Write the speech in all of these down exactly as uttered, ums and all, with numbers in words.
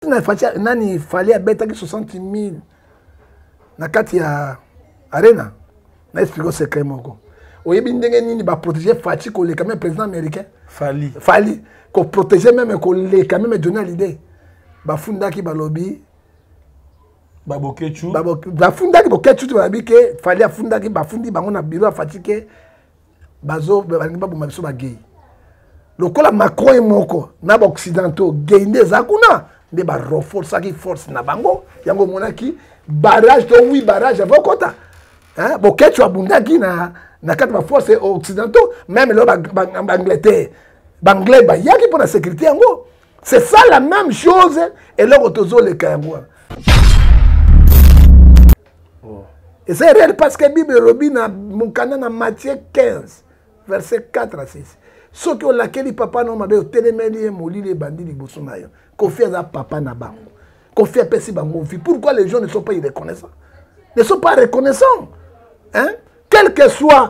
il fallait abeta soixante mille. Na kati ya arena. Na expliqué secret moko. Oyebi ndenge nini ba protéger Fati ko le quand même président américain. Fali. Fali ko protéger même ko le quand même donner l'idée. Ba funda ki ba lobby. Ba bokechu. Ba ba funda ki bokechu to abi ke Fali afunda ki ba fundi bango na bureau Fati ke bazo ba ngi ba buma biso ba gay. Lokola Macron et moko na ba occidentaux gay nde zakuna nde ba renforcer ki force na bango yango monaki barrage to oui barrage avant kota hein bokechu abundaki na na quatre ma force occidentaux même là Angleterre banglais ba yaki pour la sécurité yango c'est ça la même chose et là otozo le kango oh. Et c'est réel parce que Bible Robina mon canon na Matthieu quinze verset quatre à six ce que laquelle papa non mabe telemeli moli les bandits liboso na yo confiance à papa na bango confiance à pesi bango vie pourquoi les gens ne sont pas reconnaissants ne sont pas reconnaissants hein quel que soit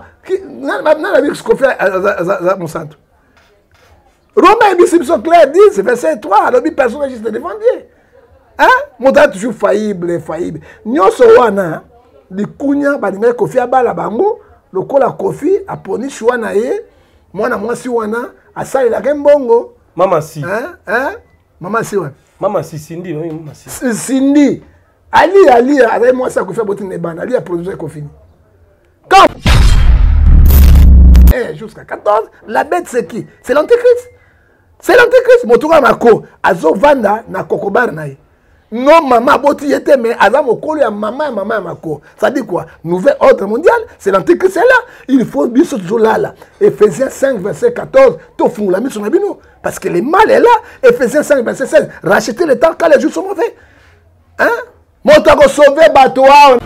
mon centre. Romain et Bissibson Claire disent, verset trois, le personne n'est juste devant Dieu. Hein? Mon temps toujours faillible, infaillible. Nous sommes là, les kounya, les kofi à bala bango, le kola kofi, a poni chouana ye, moi na moi si wana, a sali la bongo. Mama si. Hein? Hein? Mama si wana. Mama si, Cindy, oui, mama si. Cindy. Ali, Ali, avec moi ça kofi à botin ne ban, Ali a produit kofi. Quand jusqu'à quatorze, la bête c'est qui? C'est l'antéchrist. C'est l'antéchrist. Motoura Mako, Azo Vanda, na Kokobar naï. Non, maman, boti était, mais Azam Okolo, ya maman, maman, Mako. Ça dit quoi? Nouvel ordre mondial, c'est l'antéchrist, c'est là. Il faut bien toujours là, là. Ephésiens cinq, verset quatorze, tout fou, la mise sur Nabino. Parce que le mal est là. Ephésiens cinq, verset seize, racheter le temps quand les jours sont mauvais. Hein? Motoura sauver Batoa.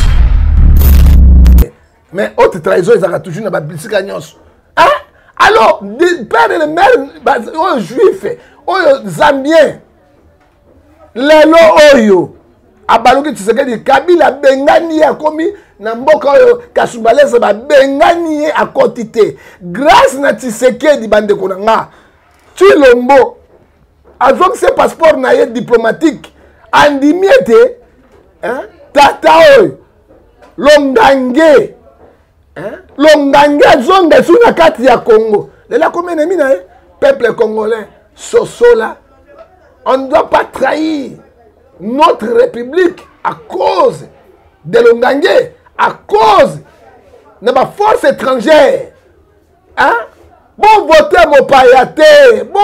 Mais autre trahison, ils ont toujours dans la politique. Hein? Alors, les pères et les mères, les juifs, les zambiens, les loyo, abaloki Tshisekedi, Kabila bengani a commis, Namboka Kasumbalesa bengani a quantité. Grâce à Tshisekedi, bande konanga, Chilombo, avec ses passeports naïe diplomatique, Andimiete, hein? Tataoy, Longange. Hein? Longanga zonga sous la carte ya Congo. De la commune de peuple congolais, Sosola. On ne doit pas trahir notre république à cause de Longangé, à cause de ma force étrangère. Hein? Bon voter mon payaté. Bon.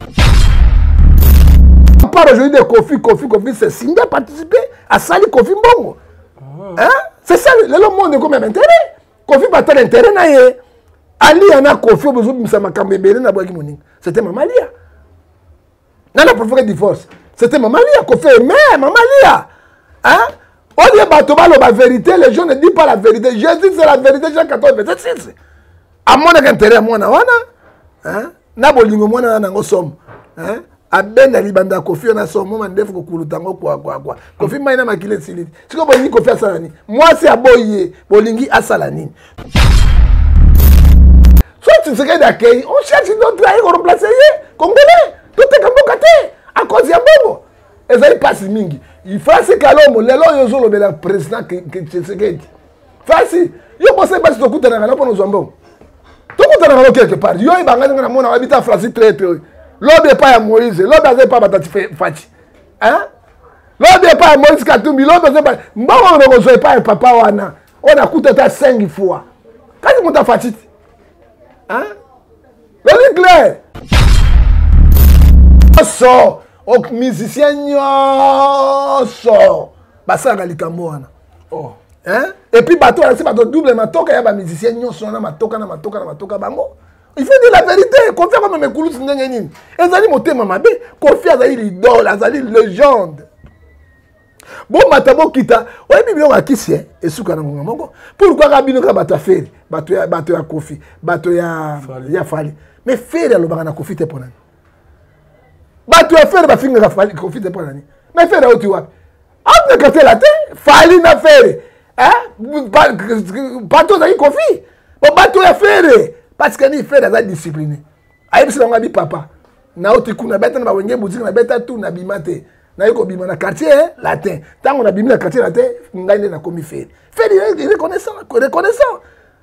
On parle aujourd'hui de Kofi, Kofi, Kofi, c'est Simba participer à Sali Kofi Mbongo. Hein? C'est ça, le monde est comme même intérêt. Kofi pas l'intérêt na ye. Ali ana Kofi au besoin de makambe bele na boaki moning. C'était Maman Lia. Na la provoqué divorce. C'était Maman Lia Kofi mais Maman Lia. Hein? On dit bato balo ba vérité, les gens ne disent pas la vérité. Jésus c'est la vérité Jean quatorze verset six. A mon intérêt moi na wana. Hein? Na bolingo moi na ngo som. Hein? Abenda libanda Kofi na som moi ndefu ko kulutango kwa kwa kwa. Kofi maina makile siliti. Siko bolingi Kofi asalani. Moi c'est aboye bolingi asalani. Soit tu serais d'accueil, on cherche d'autres à remplacer Congolais. Tout est comme Bokate à cause ya bongo. Et ça il passe mingi. Il faut se calmer. Les lois yozo le la président que que c'est Fasi, yo pensez pas si tu coûtes na pour nous ambon. Tu coûtes na quelque part. Yo il banga na mona habita Francis très très. L'homme pas à Moïse, l'homme n'est pas battu Fati. Hein? L'homme n'est pas à Moïse Katumbi, l'homme n'est pas. Moi, on ne reçoit pas un papa wana. On a coûté cinq fois. Quand tu montes à Fati? Hein? Le clair. So, au musicien so. Basa ngalikambo wana. Oh. Hein? Et puis bateau là c'est bateau double matoka ya ba musicien so na matoka na matoka na matoka bango. Il faut dire la vérité. Confiance comme mes coulous n'engagent. Ezali motema mabe. Confiance azali l'idole, azali légende. Bon matabo kita. Ouais bibi on akisi eh. Esuka na ngonga moko. Pourquoi rabino ka bata faire? Bato ya bato ya Kofi, bato ya ya Fali. Mais faire lo bana Kofi te ponani. Bato ya faire ba finga ka Fali Kofi te ponani. Mais faire au tu vois. On ne casse la tête. Fali na faire. Hein? Bato za Kofi. Bon bato ya faire. Parce que ni fait des discipliné. Aïe c'est on a dit papa. Na oti kuna beta na wenge musique na beta tout na bimate. naye ko bima na quartier latin tango na bimi na quartier latin ngai nde na komi faire faire reconnaissant reconnaissant.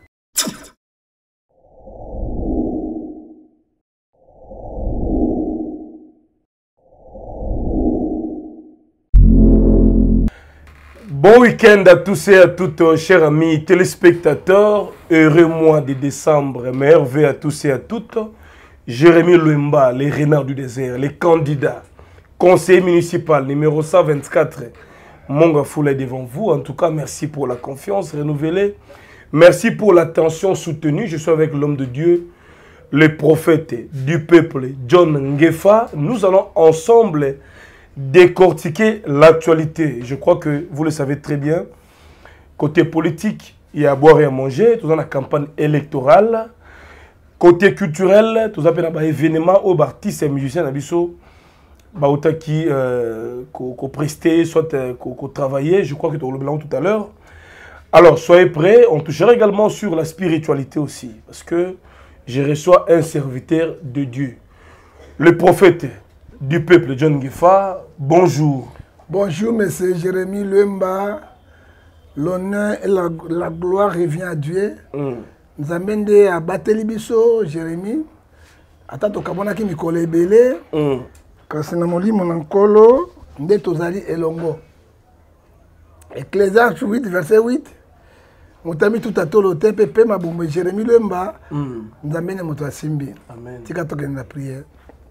Bon week-end à tous et à toutes, chers amis téléspectateurs. Heureux mois de décembre, merveilleux à tous et à toutes. Jérémy Luemba, les renards du désert, les candidats, conseiller municipal numéro cent vingt-quatre, Monga Foula est devant vous. En tout cas, merci pour la confiance renouvelée. Merci pour l'attention soutenue. Je suis avec l'homme de Dieu, le prophète du peuple, John Ngefa. Nous allons ensemble décortiquer l'actualité. Je crois que vous le savez très bien. Côté politique, il y a à boire et à manger. Tout dans la campagne électorale. Côté culturel, tout ça fait un événement où artistes et musiciens n'abisso Baouta qui ont presté, soit qu'on travaillé. Je crois que tu as le blanc tout à l'heure. Alors, soyez prêts. On touchera également sur la spiritualité aussi. Parce que je reçois un serviteur de Dieu. Le prophète du peuple, John Ngefa. Bonjour. Bonjour, monsieur Jérémy Luemba. L'honneur et la, la gloire revient à Dieu. Mm. Nous amènons à Batelibiso, Jérémy. Attends, tu as dit que tu as belé. Quand c'est mon lit, mon ancolo, nous tozali elongo. Ecclésiaste huit, verset huit. Nous avons mis tout à tout le temps, Pépé, ma bombe, Jérémy Luemba. Nous amènons mon Simbi. Amen. Tu as dit la prière.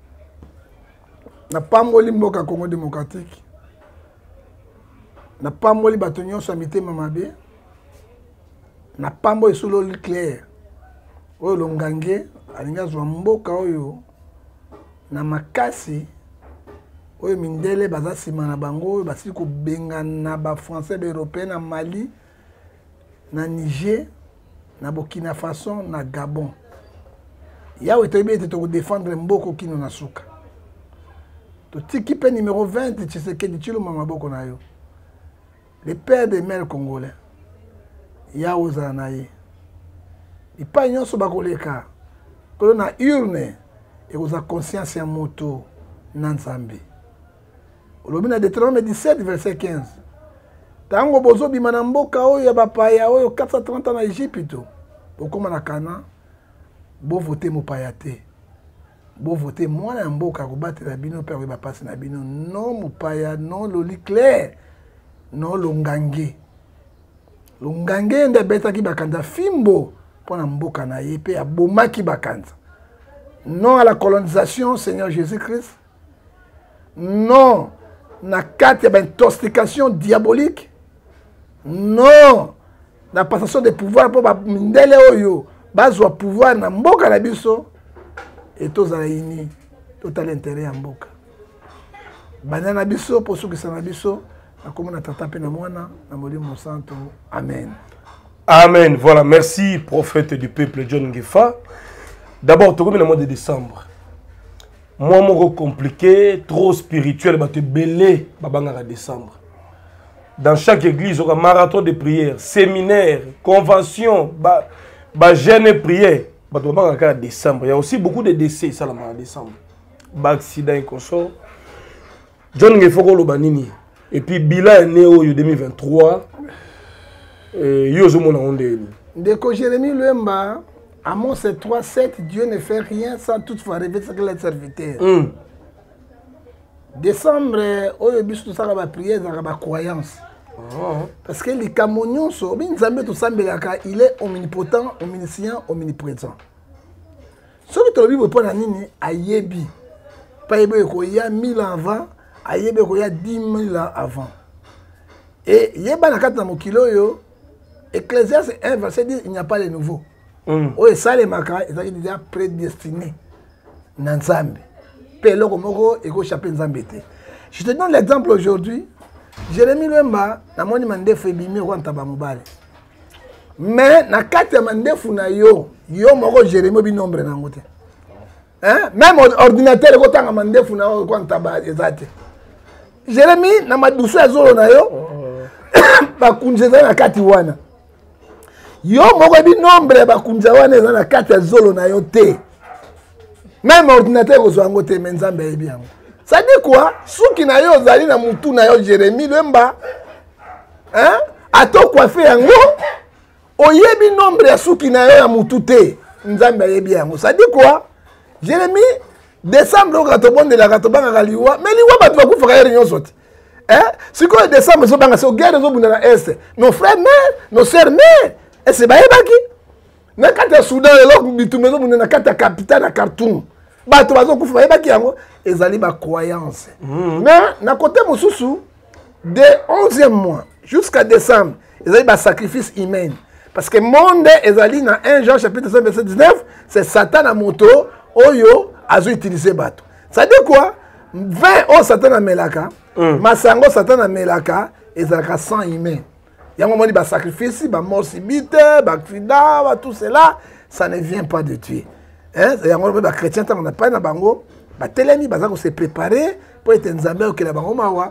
Na pamboli mboka Congo démocratique. Na pamboli batonyo samité mamabe. Na pamboli solo clair. Oyo longange alinga zwa mboka oyo na makasi oyo mindele baza sima na bango basili ko benga na ba français ba européen na Mali na Niger na Burkina Faso na Gabon. Yawe toyebi ete to défendre mboko kino na suka. Tikipe numéro vingt, Tshisekedi Tshilombo maboko na yo. Le père des mères congolais. Ya oza na ye. Ipa nyonso bakoleka. Kolo na urne et oza conscience ya moto na Nzambe. Olobi na Deutéronome dix-sept verset quinze. Tango bozo bima na mboka oyo ya bapaya oyo quatre cent trente ans na Égypte. Bokoma na Kana. Bo voter mopaya te. Bo voter moi na mboka ko batela bino père ba passe na bino non mupaya non loli clair non longange longange nde beta ki bakanda fimbo pona mboka na ye pe abomaki bakanda non à la colonisation Seigneur Jésus-Christ non na carte ya intoxication diabolique non la passation de pouvoir pour ba mindele oyo bazwa pouvoir na mboka na biso. Et tous les unis, tout à l'intérêt en boca. Banana biso, pour ceux qui sont biso, la commune a tapé na moana, na moli mon santo. Amen. Amen. Voilà, merci, prophète du peuple John Ngefa. D'abord, tu as le mois de décembre. Moi, mon compliqué, trop spirituel, bah te belé, babanga décembre. Dans chaque église, il y a un marathon de prière, séminaire, convention, bah, bah jeûne et prière. Décembre. Il y a aussi beaucoup de décès ça, en décembre. Accident et consort. John Ngefoko Lobanini. Et puis Bila est né en deux mille vingt-trois. Yozo Mona Ondeni. Deko Jérémy Luemba, Amos trois sept, Dieu ne fait rien sans toutefois rêver ce que les serviteurs. Mm. Décembre, oyo biso tout ça va prier dans la croyance. Oh. Parce que les camonions sont, il est omnipotent, omniscient, omniprésent. Ce que tu as vu pour la nini, ayebi. Pas il y a mille ans avant, ayebi il y a dix mille ans avant. Et il y a pas de kilo yo. Ecclésiaste un verset dit il n'y a pas de nouveau. Oh et ça les makara, ils sont déjà prédestinés. Nanzambe. Pelo komoko eko chapé Nzambe. Je te donne l'exemple aujourd'hui. Jérémy Luemba, na moni mandefu ebimi kwa ntaba mobale. Mais na kati ya mandefu na yo, yo moko Jérémy bi nombre na ngote. Hein? Même ordinateur ko tanga mandefu na kwa ntaba ezate. Jérémy na madusu azolo na yo. Ba kunjeza na kati wana. Yo moko bi nombre ba kunja wana na kati ya zolo na yo te. Même ordinateur ko zo ngote menzambe ebi yango. Ça dit quoi? Souki na yo zali na mutu na yo Jérémy Lemba. Hein? Ato coiffé yango. Oyebi nombre ya souki na yo ya mutu te. Nzambe ayebi yango. Ça dit quoi? Jérémy décembre quand bon de la katobanga kaliwa, mais liwa ba tu va faire nyonso te. Hein? Si quoi décembre so banga so guerre zo bunda na est. Nos frères mères, nos sœurs mères, et c'est ba yebaki. Na kata Soudan eloko bitumé zo bunda na kata capitale à Khartoum. Ba to bazo kufa yebaki yango ezali ba croyance. Mais na côté mosusu de onzième mois jusqu'à décembre, ezali ba sacrifice humain. Parce que monde ezali na un Jean chapitre cinq verset dix-neuf, c'est Satan à moto oyo azo utiliser bato. Ça dit quoi? vingt o Satan a melaka, mm. masango Satan a melaka, ezalaka sang humain. Yango moni ba sacrifice, ba mort subite, ba accident, ba tout cela, ça ne vient pas de Dieu. Hein? Yango ba chrétien tant on n'a pas na bango, ba telemi baza ko se préparer pour être nzambe au kela bango mawa.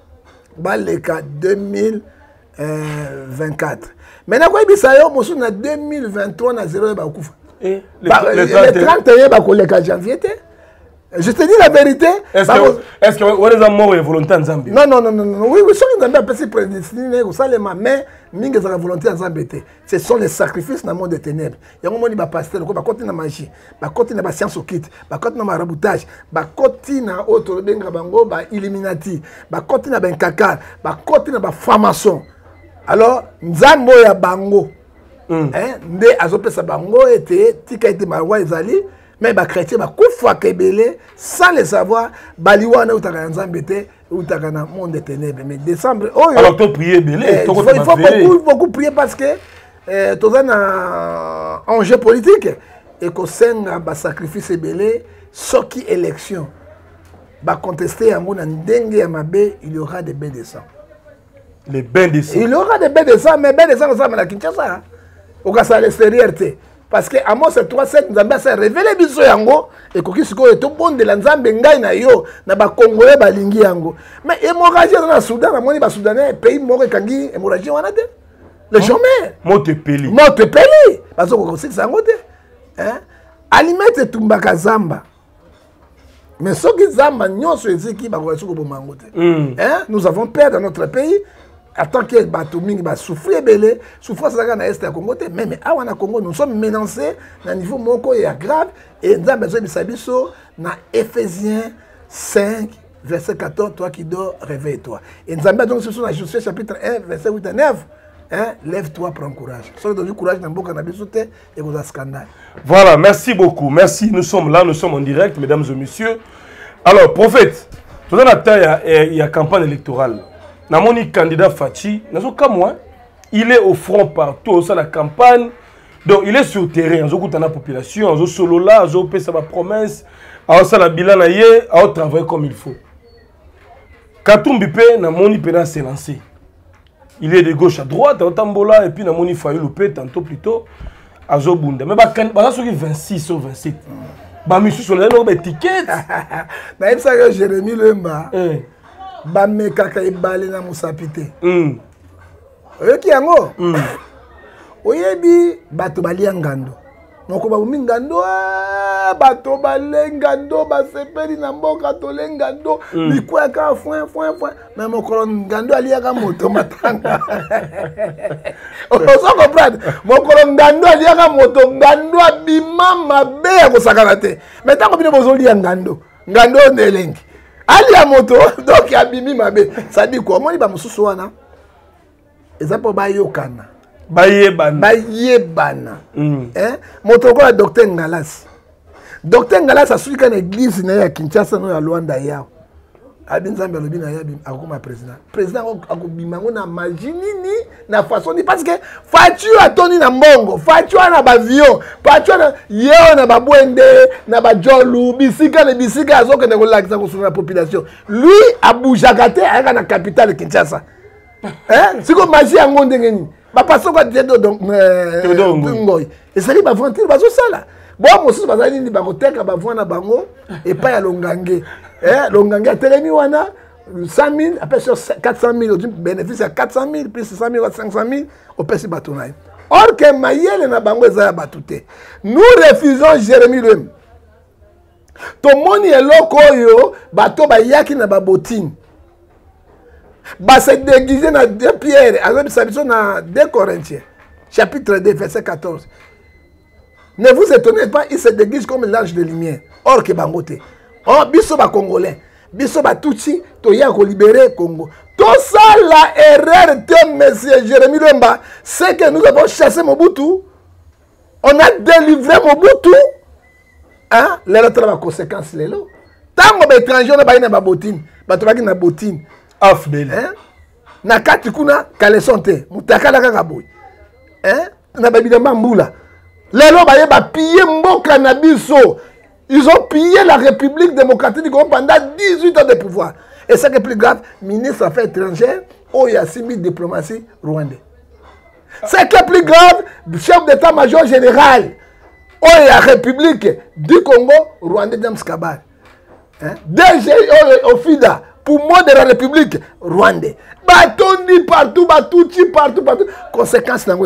Ba leka deux mille vingt-quatre. Maintenant quoi ibisa yo mosu na deux mille vingt-trois na zéro ba kufa. Et le, bah, le, le trente et un bah, le janvier. Je te dis la vérité. Est-ce bah, que est-ce que vous êtes mort et volonté en Zambie? Non, non, non, non, non. Oui, oui, ceux qui ont été prédestinés, vous savez, mais mingi za volonté en Zambie. Ce sont les sacrifices dans le monde des ténèbres. Il y a un moment où pasteur, bah côté na magie, bah côté na science occulte, bah côté na maraboutage, bah côté na autre benga bango, bah illuminati, bah côté na ben kaka, bah côté na ba franc-maçon. Alors, nzambo ya bango. Mm. Hein, nde azopesa bango ete tika ete marwa ezali mais ba chrétien ba kufa kebele sans le savoir baliwa na utaka nzambe te utaka na monde des ténèbres. Mais décembre oh yo, alors to prier belé eh, il faut, il faut beaucoup, beaucoup prier parce que eh, toza na enjeu politique et ko senga ba sacrifice belé soki élection ba contester yango na ndenge ya mabe, il y aura des bains de sang. Les bains de sang. Il y aura des bains de sang, mais bains de sang ça na Kinshasa. Au cas à l'extérieur, parce que Amos trois sept nous avons révélé biso yango et koki siko eto bon de la nzambe ngai na yo na ba congolais ba lingi yango. Mais hémorragie dans le Soudan, na moni ba soudanais pays moko kangi hémorragie wana te. Le chômeur. Mote peli. Mote peli. Parce que ko sika yango te. Hein? Alimete tumbaka zamba. Mais ce qui zamba nyonso eziki ba ko siko bomango te. Hein? Nous avons peur dans notre pays. Attends que bateau mingi va souffrir belé, souffrance dans l'est du Congo, mais mais à wana Congo nous sommes menacés à niveau moko et grave et dans besoin de sabiso na Éphésiens cinq verset quatorze, toi qui dors réveille-toi. Et nous avons donc ce sont la Josué chapitre un verset huit à neuf. Hein, lève-toi, prends courage. Sois donné courage dans beaucoup de et vous avez scandale. Voilà, merci beaucoup. Merci, nous sommes là, nous sommes en direct, mesdames et messieurs. Alors, prophète, tout à l'heure, il y a campagne électorale. Namoni candidat Fachi, il est au front partout, dans la campagne. Donc il est sur le terrain, il est la population, il est solo là, il fait sa promesse, il fait la bilan, il travaille comme il faut. Katumbi pe Namoni pena s'est lancé. Il est de gauche à droite, il tambola et puis Namoni Faye loupé tantôt plutôt à Zobunda. Mais bah bah ça vingt-six ou vingt-sept. Bah monsieur sur les noms étiquettes. Bah il s'agit de Jérémy Lemba. Ba mekaka ibale na musapite. Mm. Oyoki yango? Mm. Oyebi bato balia ngando. Noko ba ngando bato bale ngando ba sepeli na mboka to le ngando likwa ka foin foin foin mais mokolo ngando alia ka moto matanga. Oso comprendre. Mokolo ngando alia ka moto ngando abima mabe ya kosakana te. Mais tango bino bozoli ngando. Ngando ndelengi. Ali a moto, donc abimi mabe. Ça dit quoi? Moi, il va me soucier. Et ça pour bayokana. Bayebana. Bayebana. Hein? Moto quoi, docteur Ngalas. Docteur Ngalas a suivi qu'une église n'a Kinshasa no ya Luanda yao. Abin Zambia lobi na yabi akoma président. Président akobimango na majinini na façon ni parce que Fachu atoni na mbongo, Fachu na bavion, Fachu na yeo na babwende na bajolu, bisika na bisika azoke na kolakisa ko la population. Lui aboujakate aka na capitale Kinshasa. Hein? Siko magie yango ndenge ni. Ba paso ko tedo donc ngoy. Et ça li ba vantir bazo sala. Bon mosusu bazali ni ba koteka ba vwana bango et pas ya longange. Eh, l'onganga a télé wana cent mille, après sur quatre cent mille, on bénéficie à quatre cent mille, plus six cent mille, cinq cent mille, on paie ce bâton. Or que Mayel n'a pas besoin de battre. Nous refusons Jérémy Lem. tomoni eloko oyo bato bayaki na babotine base déguisé na deux Pierre azobisa biso na deux Corinthiens chapitre deux verset quatorze. Ne vous étonnez pas, il se déguise comme l'ange de lumière. Or que bangote. Oh, biso ba congolais, biso ba tutsi to ya ko libérer Congo. Tout ça la erreur de monsieur Jérémie Lemba, c'est que nous avons chassé Mobutu. On a délivré Mobutu. Hein? Les autres va conséquences les lots. Tant que étranger on a pas na botine, ba to ba na botine. Afdel. Hein? Na kati kuna kalesonte, mutakala kaka boy. Hein? Na ba bidamba mbula. Les lots ba ba piller mboka na biso. Ils ont pillé la République démocratique du Congo pendant dix-huit ans de pouvoir. Et ce qui est plus grave, ministre des Affaires étrangères, oh, il y a six mille diplomatie rwandais. Ce qui est plus grave, chef d'état-major général, oh, il y a République du Congo, rwandais James Kabaré. Hein? D G au FIDA, pour moi de la République rwandais. Batondi partout, batouti partout, partout. Conséquence, c'est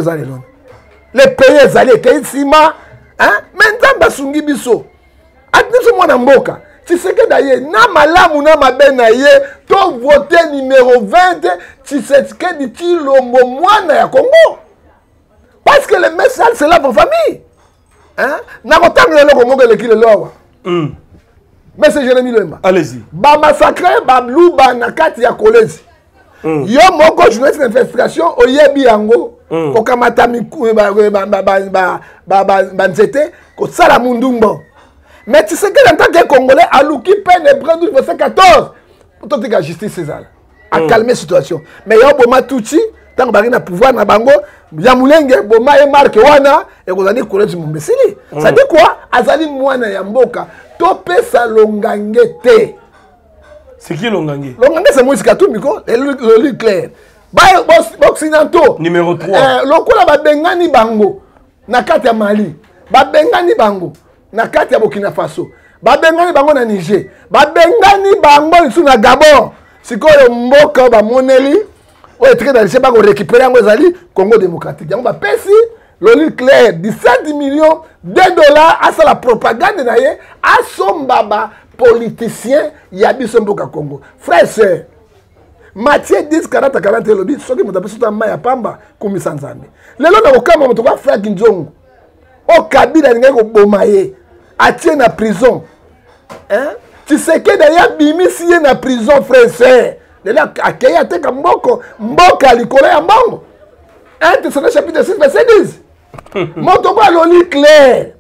les pays alliés, les Sima, hein? Maintenant, basungi biso. Attention moi mboka. Tu sais que d'ailleurs, na malamu na mabe na ye, to voté numéro vingt, tu sais que dit Chilombo mwana ya Congo. Parce que le message c'est là pour famille. Hein? Na kotanga le Congo le kile lowa. Mm. Mais c'est Jérémie Lemba. Allez-y. Ba massacrer ba luba na kati ya collège. Mm. Yo moko journaliste d'investigation oyebi yango. Mm. Ko kamata miku ba ba ba ba ba ba nzete ko sala mundumbo. Mais tu sais que en tant que Congolais, Alouki peine et prend du verset quatorze. Pour toi, tu as justice César. À calmer la situation. Mais il y a un Boma Touchi, tant que tu as pouvoir na bango, Yamoulenge, Boma et Marc Wana, et vous allez courir sur mon Bessili. Ça dit quoi? Azali Mwana Yamboka, Tope sa Longangete. C'est qui Longange? Longange, c'est Moïse Katumiko, le lit clair. Baye Occidentaux. Numéro trois. Lokola ba Bengani Bango, Nakati ya Mali. Ba Bengani Bango. Na kati ya Burkina Faso babengani bango na Niger babengani bango isu na Gabon sikoyo mboka ba moneli o etre dans le ba ko récupérer yango ezali Congo démocratique yango ba pesi loli clair dix-sept millions de dollars à la propagande na ye asomba ba politicien ya biso mboka Congo. Frère sœur Matthieu dix quarante quarante lobi soki moto apeso ta maya pamba kumisa nzambe lelo na kokama moto kwa frère Kinzongo o Kabila ninga ko bomaye atie na prison. Hein? Tu sais que d'ailleurs bimisi ye na prison frère. De là akaya te ka mboko mboka likolo ya mbongo. un Thessaloniciens chapitre six verset dix. Motoko loli clair.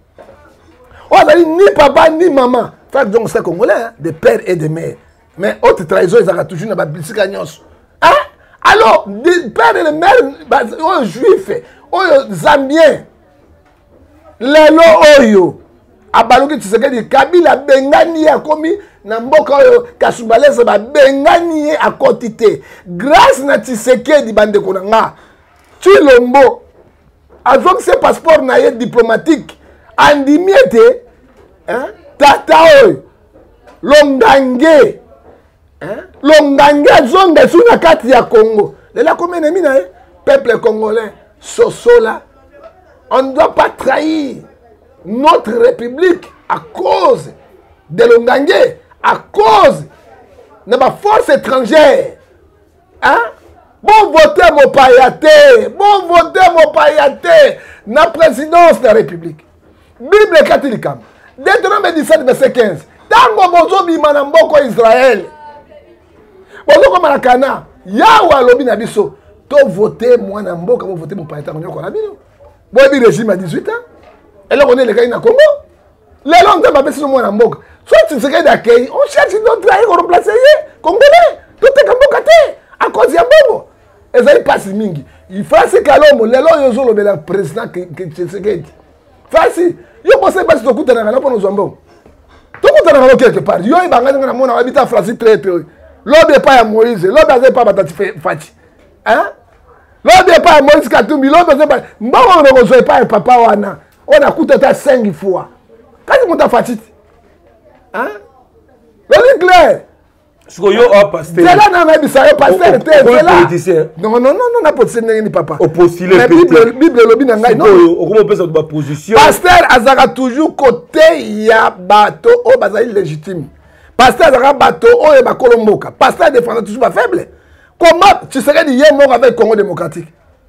On a dit ni papa ni maman. Frère donc c'est congolais hein? De père et de mère. Mais autre trahison ils ont toujours na ba bisika nyos. Hein? Alors de père et de mère bah, oh juif, oh zambien. Lelo oyo abaloki Tshisekedi Kabila bengani ya komi na mboka oyo Kasumbalesa ba bengani a quantité grâce na Tshisekedi bande konanga Chilombo avec ses passeports na ye diplomatique andimiete hein tata oyo Longange hein Longange zonga suna kati ya Congo de la commune ennemi na peuple congolais sosola. On ne doit pas trahir notre République à cause de Longange, à cause de ma force étrangère. Hein? Bon voter mon payaté, bon voter mon payaté, la présidence de la République. Bible catholique. Deutéronome dix-sept, verset quinze. Tango bozo bimana mboko Israël. Bozo comme la Cana. Yawa lobi na biso. To voter moi na mboka, bo voter mon payaté ko na bino. Bon, le régime à dix-huit ans. Et là, on est les gars au Congo. Les langues de Babé, c'est le moins en Boka. Soit tu sais d'accueil, on cherche d'autres trahis pour remplacer les Congolais. Tout est comme Boka, à cause de Yambongo. Et ça, il passe mingi. Il faut que l'homme, les langues, ils ont le président qui est facile. Il faut que tu aies un peu de pour nous embons. Tu as un peu quelque part. Il y a un peu de habitat français très très. L'homme n'est pas à Moïse. L'homme n'est pas à Batati Fati. Hein? L'homme n'est pas à Moïse Katumbi, l'homme n'est pas... Bon, on ne reçoit pas un papa wana. On a coûté cinq fois. Quand tu montes à Fatih, hein? L'homme est clair. Ce que yo a pasteur. C'est là dans la Bible, pasteur était c'est là. politicien. Non non non non, na politicien ni papa. Au postulé. La Bible Bible lobi na ngai non. Comment on peut ça de position. Pasteur azaka toujours côté ya bato o bazali légitime. Pasteur azaka bato o e ba kolomboka. Pasteur défend toujours ba faible. Comment tu serais dit hier mort avec Congo démocratique?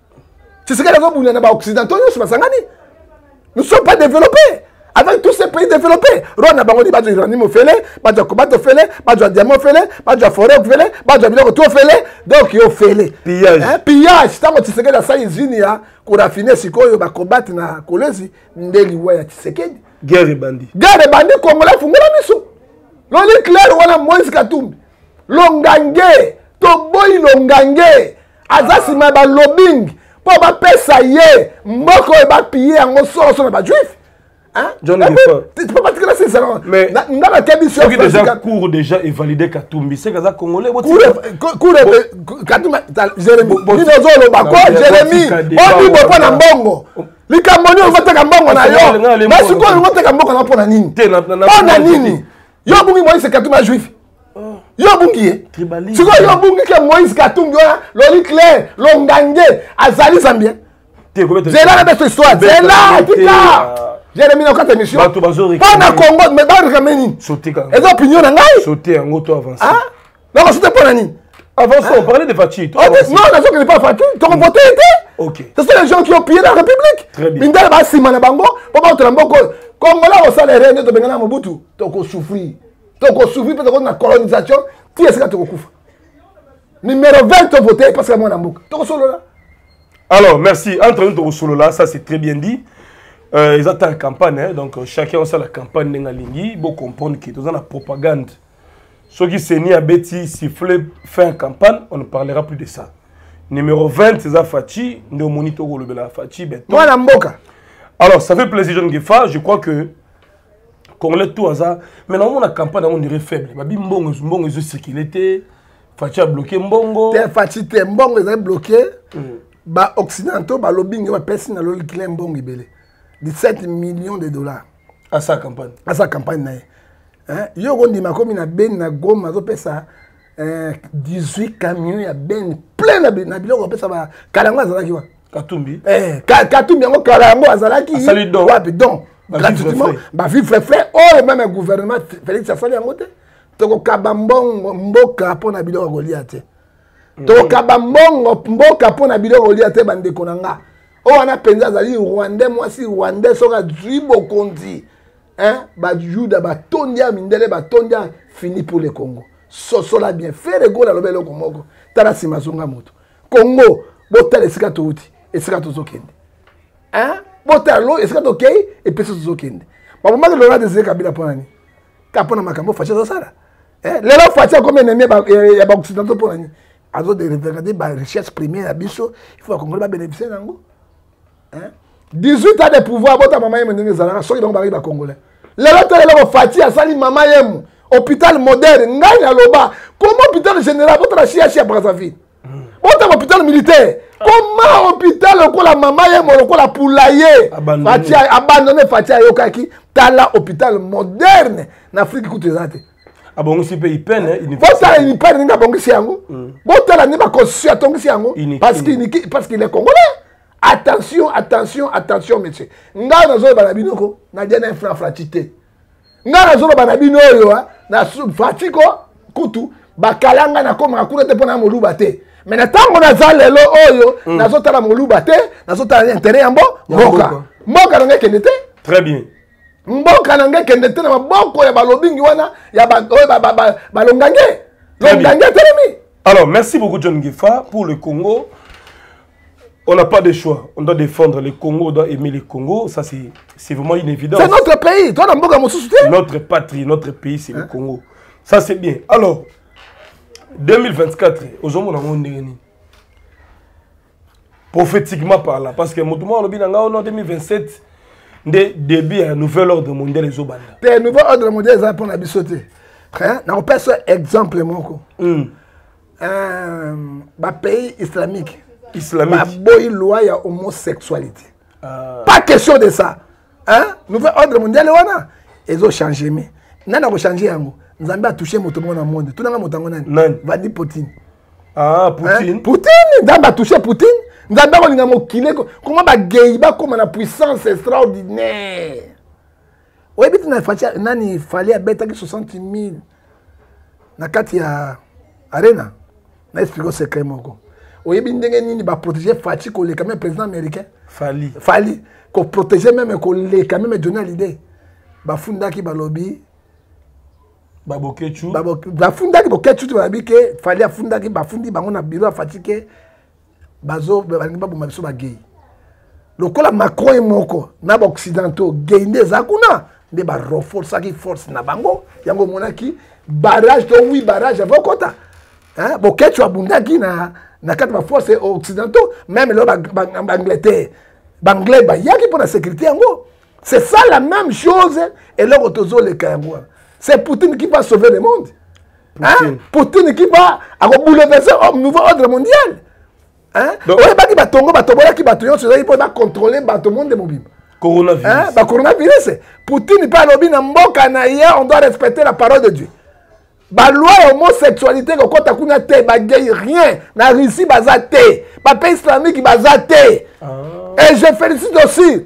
Tu serais dans un ba occidentaux yo basangani. Nous ne sommes pas développés. Avec tous ces pays développés, Rwanda bango ba uranium fele, ba cobalt fele, ba diamant fele, ba forêt fele, ba biloko tout fele, donc yo fele. Pillage. Hein, pillage, tant que Tshisekedi a sa usine ya ko raffiner sikoyo ba combat na Kolwezi, ndeli wa ya Tshisekedi. Guerre bandi. Guerre bandi Congolais fungola miso. Loli clair wana Moïse Katumbi. Longange, to boy longange, azasi ma ba lobbying, po ba pesa ye, mboko e ba piller yango so so na ba juif. Hein? John Tu peux pas dire que c'est ça. Mais dans la commission qui déjà cours déjà et validé Katumbi, c'est que ça congolais. Cours cours Katumbi Jérémy. Ni dozolo bako Jérémy. On dit bon na mbongo. Likamboni on va te mbongo na yo. Mais siko on va te mbongo na pona nini? Pona nini? Yo bungi Moïse Katumbi juif. Yo bungi. Siko yo bungi ke Moïse Katumbi loli clair, longange, azali zambien. C'est là la histoire. C'est là tika. Jérémy na kata émission. Pas na Congo mais ba rekameni. Sauter quand. Et opinion na ngai. Sauter en auto avancé. Ah? Non, c'était pas nani. Avançons, on parlait de Fachi. Non, la chose qui n'est pas Fachi, tu as voté OK. Ce sont les gens qui ont pillé la République. Très bien. Mindala ba sima na bango, pour pas te mboko. Congolais au salaire de bengana Mobutu, tu ko souffrir. Tu ko souffrir parce que la colonisation, qui est-ce que tu kufa? Numéro vingt tu voté parce que moi na mboko. Tu ko solo là. Alors, merci. Entre nous to solo là, ça c'est très bien dit. Euh, ils attendent la campagne, hein, donc euh, chacun a la campagne n'engalingi, bon comprendre que dans la propagande. Ceux qui s'est ni à Betty siffler fin campagne, on ne parlera plus de ça. Numéro vingt, c'est ça Fachi, nous monitorons le bela Fachi. Moi la mboka. Alors ça fait plaisir John Gefa, je crois que qu'on l'a tout hasard. Maintenant on a campagne on dirait faible. Babi mbongo mbongo ils ont circulé, Fachi a bloqué mbongo. T'es Fachi t'es mbongo ils ont bloqué. Ba occidentaux ba lobbying ba personne na loli clé mbongo ibele. dix-sept millions de dollars à sa campagne. À sa campagne. Hein? Yo gondi makomi na ben na goma zo pesa dix-huit camions ya ben plein na na biloko pesa ba kalango azalaki wa Katumbi. Eh Katumbi yango kalango azalaki. Asali don. Wapi don. Gratuitement ba vivre frère oh même gouvernement Félix Tshisekedi yango te. Toko kabambongo mboka pona biloko golia te. Toko kabambongo mboka pona biloko golia te bande konanga. Oh, on a pensé à dire Rwandais, moi si Rwandais sera dribo konti. Hein? Ba Juda, ba Tondia, Mindele, ba Tondia, fini pour le Congo. So, so la bien. Faire le go la lobelo Congo. Tala simazonga moto. Congo, botel esika to uti, esika to zokende. Hein? Botel lo, esika to kei, et peso to zokende. Ba bomba le roi des Kabila ponani. Kapona makambo facha zo sala. Hein? Le lo facha comme ennemi ba ya ba occidentaux ponani. Azo de regarder ba recherche première à biso, il faut qu'on va bénéficier nango. Hein? dix-huit ans de pouvoir, votre maman est menée à la sortie de Congolais. Les autres, les Fati, à Sali, maman est hôpital moderne, Ngaï à Loba. Comment hôpital général, votre chia chia Brazzaville? Votre hôpital militaire. Comment hôpital, le la maman est le la poulailler? Fati, abandonné Fati à Yokaki, Tala hôpital moderne, en Afrique, écoutez ça. Ah bon, si pays peine, il Votre il peine, il n'a pas de siango. Votre n'est pas conscient, parce qu'il est congolais. Attention, attention, attention, monsieur. Nga na zo banabino ko na dia na fra fratité. Nga na zo banabino yo na fatiko kutu bakalanga na koma kuna te pona moluba te. Mais na tango na za lelo oyo na zo tala moluba te, na zo tala intérêt yambo mboka. Mboka na ngeke ndete. Très bien. Mboka na ngeke ndete na maboko ya balobingi wana ya ba ba balongange. Longange telemi. Alors, merci beaucoup John Gefa pour le Congo. On n'a pas de choix. On doit défendre le Congo, on doit aimer le Congo. Ça, c'est vraiment une évidence. C'est notre pays. Toi, notre patrie, notre pays, c'est hein? Le Congo. Ça, c'est bien. Alors, deux mille vingt-quatre, aujourd'hui, on a un prophétiquement parlant. Parce que, en deux mille vingt-sept, début à nouvel ordre mondial les Obanda. Le nouvel ordre mondial, c'est pour la sauter. On peut faire exemple. Un pays islamique. Islamique. Ma boy loi ya homosexualité. Euh... Pas question de ça. Hein? Nouvel ordre mondial wana. Ils ont changé mais. Nana ko changer yango. Nzambe a touché moto dans le monde. Tout le monde nani. Nani? Vladimir Poutine. Ah, Poutine. Hein? Poutine, Nzambe a touché Poutine. Nzambe a linga mokile comment ba gay ba comme na puissance extraordinaire. Oui, bit na fatia nani fallait beta ki soixante mille. Na kati ya arena. Na expliquer secret moko. Oui, bin ndenge nini ba protéger Fati ko le quand même président américain. Fali. Fali ko protéger même ko le quand même donner l'idée. Ba funda ki ba lobby Babokechu. Bafunda ki bokechu tu babi ke fallait afunda ki bafundi bango na bureau fatigué bazo balingi babuma biso ba gay. Lokola Macron et moko na ba occidentaux gay ndeza kuna nde ba renforcer ki force na bango yango monaki barrage to oui barrage avokota. Hein bokechu abundaki na na kati ba force occidentaux même là ba Angleterre banglais ba yaki pour la sécurité yango. C'est ça la même chose et là otozo le kango. C'est Poutine qui va sauver le monde. Poutine, hein? Poutine qui va bouleverser le nouveau ordre mondial. Hein? Donc, oui, bah, qui va tomber, bah, tomber, qui va tomber, il faut contrôler le monde mobile. Coronavirus. Hein? Bah, coronavirus. Poutine pas lobby na mboka na ye, on doit respecter la parole de Dieu. Bah, loi homosexualité, quand tu as te, bah, gay, rien. Na Russie, bah, zate. Bah, pays islamique, bah, zate. Ah. Et je félicite aussi.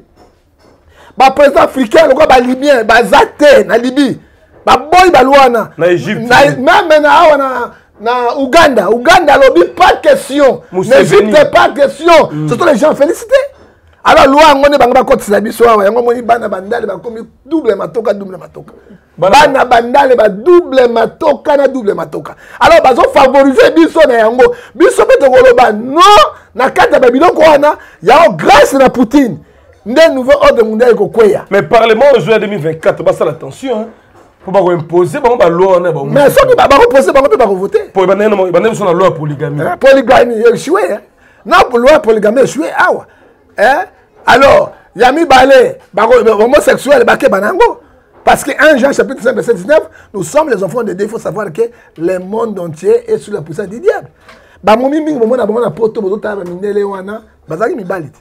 Bah, président africain, le bah, libyen, bah, zate, na Libye. Ba boy balouana na Égypte même na na na Ouganda Ouganda lobby pas question n'Égypte pas question mm. C'est tous les gens félicités alors loi ngone banga ba kotisa biso awa yango moni bana bandale ba komi double matoka double matoka bana bandale ba double matoka na double matoka alors bazo favoriser biso na yango biso beto koloba non na kata ba biloko wana yao grâce na Poutine nde nouveau ordre mondial ko kweya mais parlement en juin deux mille vingt-quatre ba ça attention hein. Pour pas imposer ba ba loi na ba mais ça qui ba ba imposer ba peut pas voter pour ba na ba na sur la loi polygamie polygamie échoué non pour loi polygamie échoué awa hein alors yami balé ba homosexuel ba ke banango parce que un Jean chapitre cinq verset dix-neuf nous sommes les enfants de Dieu. Il faut savoir que le monde entier est sous la puissance du diable ba momi mingi bo na bo na poto bo ta ba mindele wana bazaki mibaliti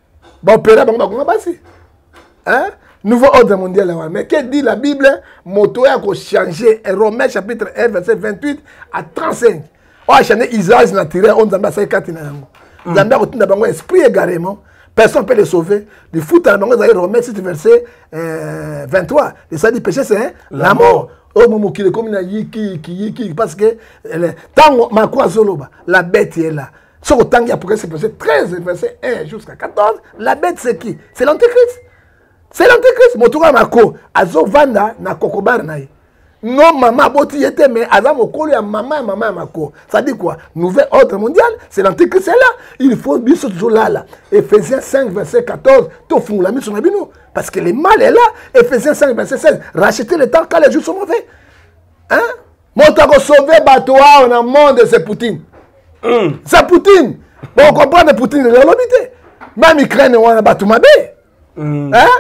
ba opérer ba ba basi hein. Nouveau ordre mondial. Mais que dit la Bible? Moto a changé. Romains chapitre un, verset vingt-huit à trente-cinq. On a changé Israël naturel. On a fait quatre ans. On a fait esprit égarément. Personne ne peut le sauver. Du foot, on a fait Romains verset vingt-trois. Et ça dit péché, c'est la mort. Oh, mon qui est comme une yiki, yiki, parce que tant ma quoi zoloba, la bête est là. Sur autant qu'il y a pour c'est verset treize, verset un jusqu'à quatorze. La bête, c'est qui? C'est l'antéchrist. C'est l'antéchrist. Motoka mako azo vanda na kokobar na ye. Non maman boti était mais azam okolo ya maman et maman mako. Ça dit quoi? Nouvel ordre mondial, c'est l'antéchrist là. Il faut bien ce toujours là là. Ephésiens cinq verset quatorze, to fungula miso na bino parce que le mal est là. Ephésiens cinq verset seize, racheter le temps quand les jours sont mauvais. Hein? Motako sauver bato on a monde c'est Poutine. Mm. C'est Poutine. Bon on comprend que Poutine est l'obité. Même Ukraine on a bato mabe. Mm. Hein?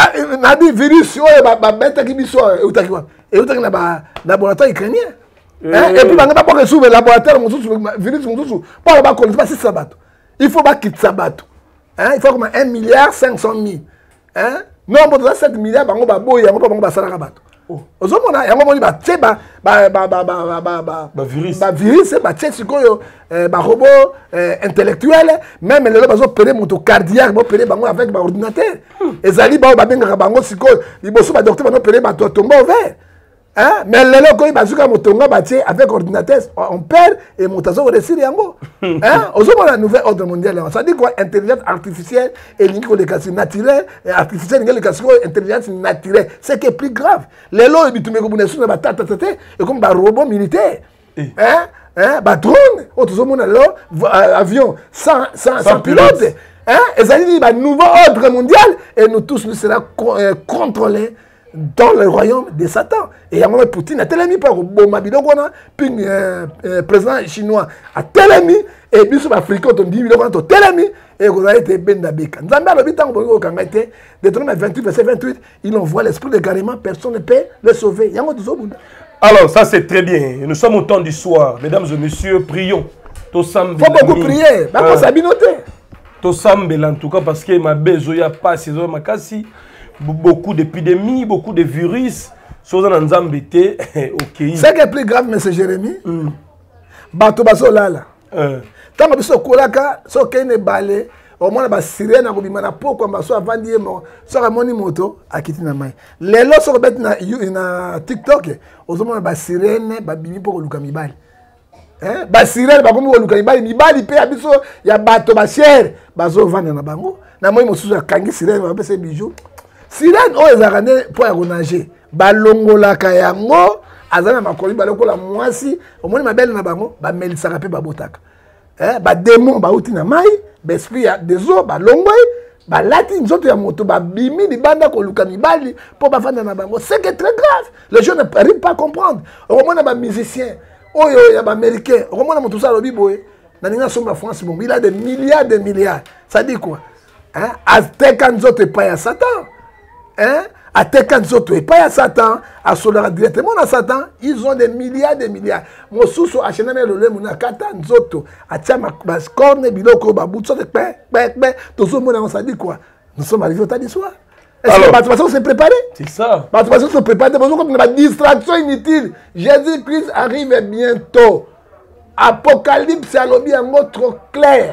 Na di virus oyo ba beta ki biso utaki wa e utaki na ba laboratoire ukrainien hein et puis banga ba ko sous le laboratoire mususu virus mususu pas ba connaître pas si sabato il faut ba kitsa bato hein il faut comme un milliard cinq cent mille hein non bon sept milliards bango ba boy yango bango ba sala ka bato ozomona yango moni ba tse ba ba ba ba ba ba ba virus ba virus ba tse sikoyo ba robot intellectuel même les bazo opérer moto cardiaque ba opérer bango avec ba ordinateur ezali ba ba benga bango sikoyo liboso ba docteur ba opérer ba to tomba ouvert hein mais les loko ba zuka motonga ba tse avec ordinateur on perd et motazo réussir yango hein ozomona nouvelle ordre mondial ça dit quoi intelligence artificielle et l'intelligence naturelle et artificielle l'intelligence intelligence naturelle c'est qui est plus grave les lois bitumé ko bunesu na ba tata tata et comme ba robot militaire hein hein ba drone ozomona lo avion sans sans sans pilote hein et ça dit ba nouveau ordre mondial et nous tous nous sera contrôlés dans le royaume de Satan. Et il y a Poutine a tellement mis par Boma Bidogona, puis le président chinois a tellement mis, et puis sur l'Afrique, on dit Bidogona a tellement mis, et on a été Ben Dabeka. Nous avons le temps où on a été, de vingt-huit, verset vingt-huit, il envoie l'esprit de carrément, personne ne peut le sauver. Il y a alors, ça c'est très bien. Nous sommes au temps du soir. Mesdames et messieurs, prions. Il faut beaucoup prier. Il faut s'abinoter. Tosam en tout cas, parce que ma besoin pas, c'est ma cassi. Beaucoup d'épidémies, beaucoup de virus Soza na nzambe te, ok. Ce qui est plus grave, M. Jérémy, mm. bato baso lala. Euh. Tant que biso kolaka, so kene balé, au moins ba sirène na kobima na poko mbaso avandi mo, so ka moni moto akiti na mai. Lelo so bet na na TikTok, ozomona ba sirène ba bimi poko luka mibali. Hein? Ba sirène ba komi luka mibali, mibali pe abiso ya bato ba cher, bazo vanda na bango. Na moi mosusu akangi sirène ba pese bijou. Sirène o ezakane po ya konager. Ba longolaka yango, azana makoli ba lokola mwasi, omoni mabele na bango, ba melisaka pe ba botaka. Eh, ba démon ba uti na mai, ba esprit ya dezo ba longwe, ba lati nzoto ya moto ba bimi di banda ko luka mibali po ba fanda na bango. C'est que très grave. Les gens n'arrivent pas à comprendre. Au moins ba musicien, oyo ya ba américain, au moins moto ça lobi boy, na ninga somba France bon, il a des milliards de milliards. Ça dit quoi? Hein? Azteka nzoto pas ya Satan. Hein? Ateka nzoto et pas à Satan, à Solara directement à Satan, ils ont des milliards de milliards. Mon sous-sous a chaîné le lait, mon akata nzoto, a tia ma corne, biloko, babutso de pain, pain, pain, tout ce monde on s'est dit quoi? Nous sommes arrivés au tas du soir. Est-ce que la façon s'est préparée? C'est ça. La façon s'est préparée, c'est comme une distraction inutile. Jésus-Christ arrive bientôt. Apocalypse, c'est un lobby en mot trop clair.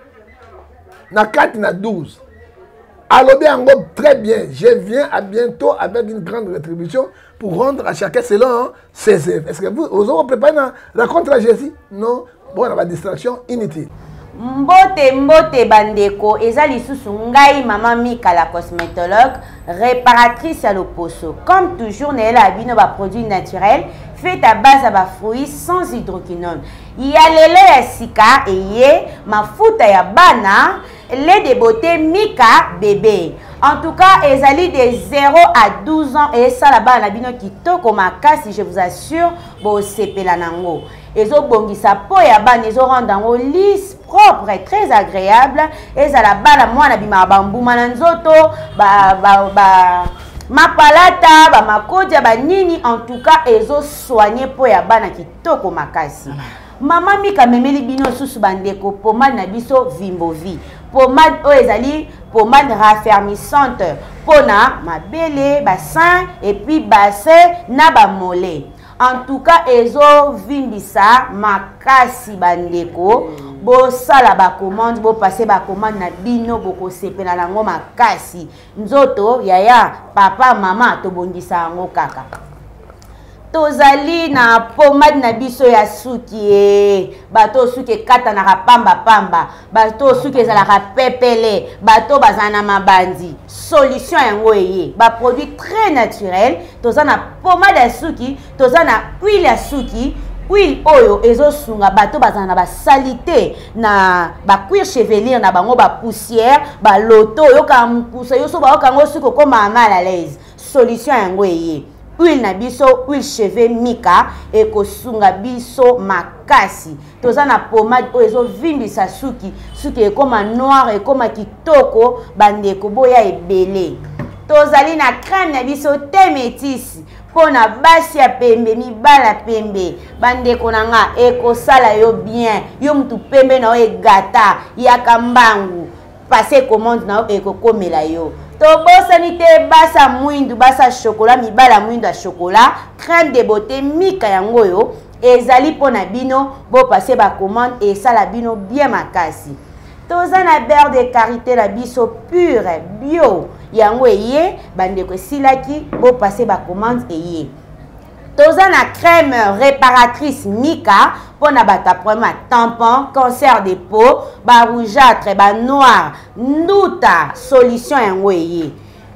Na quatre, na douze. Alors bien, très bien, je viens à bientôt avec une grande rétribution pour rendre à chacun selon ses œuvres. Est-ce que vous, vous avez préparé la contre à Jésus? Non. Bon, on a une distraction inutile. Mbote mbote bandeko eza lisusu ngai mama Mika la cosmétologue réparatrice à l'oposo. Comme toujours nela abino ba produits naturels fait à base à ba fruits sans hydroquinone. Ya lele ya sika eye mafuta ya bana lait de beauté Mika bébé. En tout cas, ezali de zéro à douze ans et ça là-bas na bino kitoko makasi, je vous assure bo sepela nango. Ezo bongisa po ya bana ezo rendre ngo lisse, propre et très agréable. Et ça là-bas la mwana bima bambuma na nzoto ba ba ba mapalata ba makodia ba nini, en tout cas ezo soigner po ya bana kitoko makasi. Mama Mika memeli bino susu bandeko pomade na biso Vimbovi. Pomade o ezali pomade raffermissante pona mabele, bassin et puis bassin na ba mollet. En tout cas ezo vimbisa makasi bandeko. Bo sala ba commande, bo passer ba commande na bino boko sepela nango makasi. Nzoto yaya papa mama to bongisa ngo kaka. Tozali na pomade na biso ya suki, bato suki kata na pamba pamba, bato suki ezalaka pepele, bato bazana mabandi. Solution yango eye, ba produit très naturel, tozana pomade ya suki, tozana huile ya suki. Huile oyo ezo sunga bato bazana ba salité na ba cuir chevelure na bango ba poussière, ba loto yo ka mpusa yo so ba okango suki koma mal à l'aise. Solution yango eye. Huile na biso, huile cheveux Mika et kosunga biso makasi. Toza na pomade o ezo vimbisa suki, suki e koma noir e koma kitoko bandeko boya ebele. Tozali na crème na biso te métis pona basi ya pembe mibala pembe bandeko nanga ekosala yo bien yo mutu pembe na o egata ya kambangu passer commande na o ekokomela yo. Tobosani te basa mwindu basa chocolat mibala mwindu ya chocolat crème de beauté Mika yango yo ezali pona bino bo passer ba commande et sala bino bien makasi. Toza na beurre de karité la biso pure bio yango eye bandeko silaki bo passer ba commande eye. Toza na crème réparatrice Mika pona bata problème tampon, cancer de peau, ba rougeâtre, ba noir, nduta solution yango eye.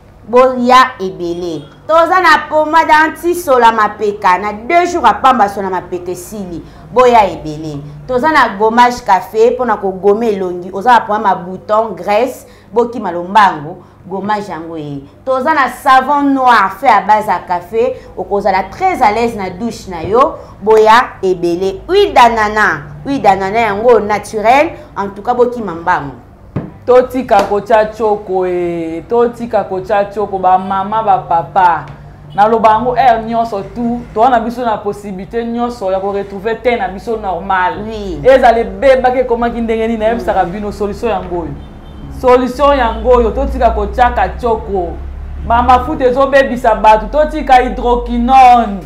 Boya ebele. Toza na pomade anti-sola mapeka na deux jours à pamba sola mapeka sili. Boya ebele. Toza na gommage café pona ko gommer longi. Oza na problème à bouton, graisse, boki malombango. Gommage yango eye. Toza na savon noir fait à base à café. Okozala très à l'aise na douche na yo. Boya ebele. Huile d'ananas. Huile d'ananas yango naturel. En tout cas boki mambango. Totika kocha choko e totika kocha choko ba mama ba papa na lobango er nyonso tout to na biso na possibilité nyonso ya ko retrouver te na biso normal oui ezale beba ke koma kindengeni na ebisa ka bino solution yango yo solution yango yo totika kocha ka choko bamafuta ezobebisa bato totika hydroquinone.